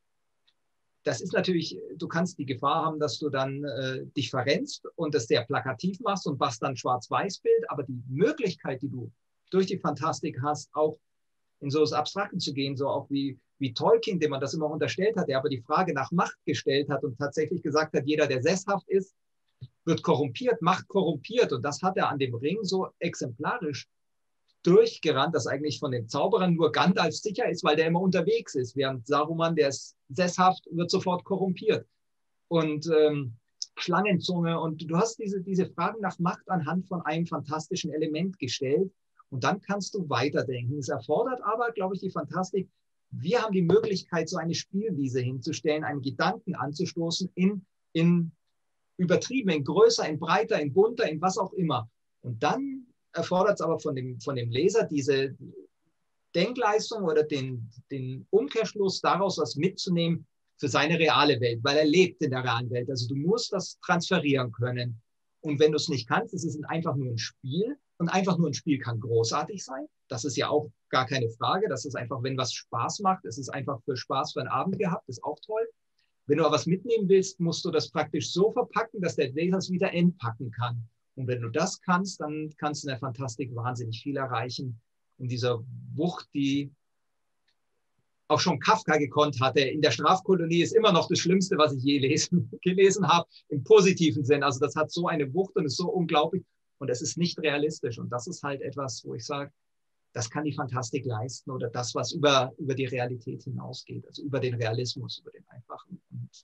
Das ist natürlich, du kannst die Gefahr haben, dass du dann dich verrennst und das sehr plakativ machst und machst dann Schwarz-Weiß-Bild. Aber die Möglichkeit, die du durch die Fantastik hast, auch in so das Abstrakte zu gehen, so auch wie wie Tolkien, dem man das immer unterstellt hat, der aber die Frage nach Macht gestellt hat und tatsächlich gesagt hat, jeder, der sesshaft ist, wird korrumpiert, Macht korrumpiert. Und das hat er an dem Ring so exemplarisch durchgerannt, dass eigentlich von den Zauberern nur Gandalf sicher ist, weil der immer unterwegs ist, während Saruman, der ist sesshaft, wird sofort korrumpiert. Und Schlangenzunge, und du hast diese Fragen nach Macht anhand von einem fantastischen Element gestellt, und dann kannst du weiterdenken. Es erfordert aber, glaube ich, die Fantastik, wir haben die Möglichkeit, so eine Spielwiese hinzustellen, einen Gedanken anzustoßen in übertrieben, in größer, in breiter, in bunter, in was auch immer. Und dann erfordert es aber von dem Leser diese Denkleistung oder den Umkehrschluss daraus, was mitzunehmen für seine reale Welt, weil er lebt in der realen Welt. Also du musst das transferieren können. Und wenn du es nicht kannst, ist es einfach nur ein Spiel. Und einfach nur ein Spiel kann großartig sein. Das ist ja auch gar keine Frage. Das ist einfach, wenn was Spaß macht, es ist einfach für Spaß für einen Abend gehabt, ist auch toll. Wenn du aber was mitnehmen willst, musst du das praktisch so verpacken, dass der Leser es wieder entpacken kann. Und wenn du das kannst, dann kannst du in der Fantastik wahnsinnig viel erreichen. In dieser Wucht, die auch schon Kafka gekonnt hatte. In der Strafkolonie ist immer noch das Schlimmste, was ich je gelesen habe, im positiven Sinn. Also das hat so eine Wucht und ist so unglaublich. Und es ist nicht realistisch. Und das ist halt etwas, wo ich sage, das kann die Fantastik leisten oder das, was über die Realität hinausgeht. Also über den Realismus, über den Einfachen.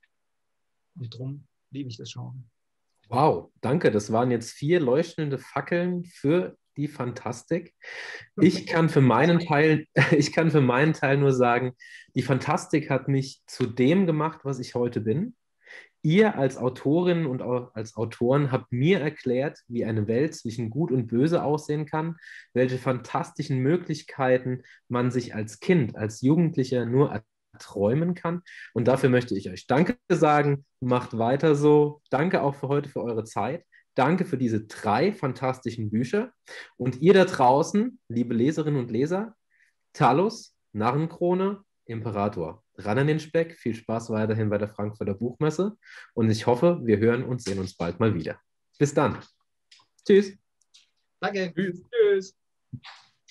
Und darum liebe ich das Genre. Wow, danke. Das waren jetzt 4 leuchtende Fackeln für die Fantastik. Ich kann für meinen Teil nur sagen, die Fantastik hat mich zu dem gemacht, was ich heute bin. Ihr als Autorinnen und auch als Autoren habt mir erklärt, wie eine Welt zwischen Gut und Böse aussehen kann, welche fantastischen Möglichkeiten man sich als Kind, als Jugendlicher nur träumen kann. Und dafür möchte ich euch Danke sagen. Macht weiter so. Danke auch für heute, für eure Zeit. Danke für diese 3 fantastischen Bücher. Und ihr da draußen, liebe Leserinnen und Leser, Talos, Narrenkrone, Imperator. Ran an den Speck. Viel Spaß weiterhin bei der Frankfurter Buchmesse. Und ich hoffe, wir hören und sehen uns bald mal wieder. Bis dann. Tschüss. Danke. Tschüss. Tschüss.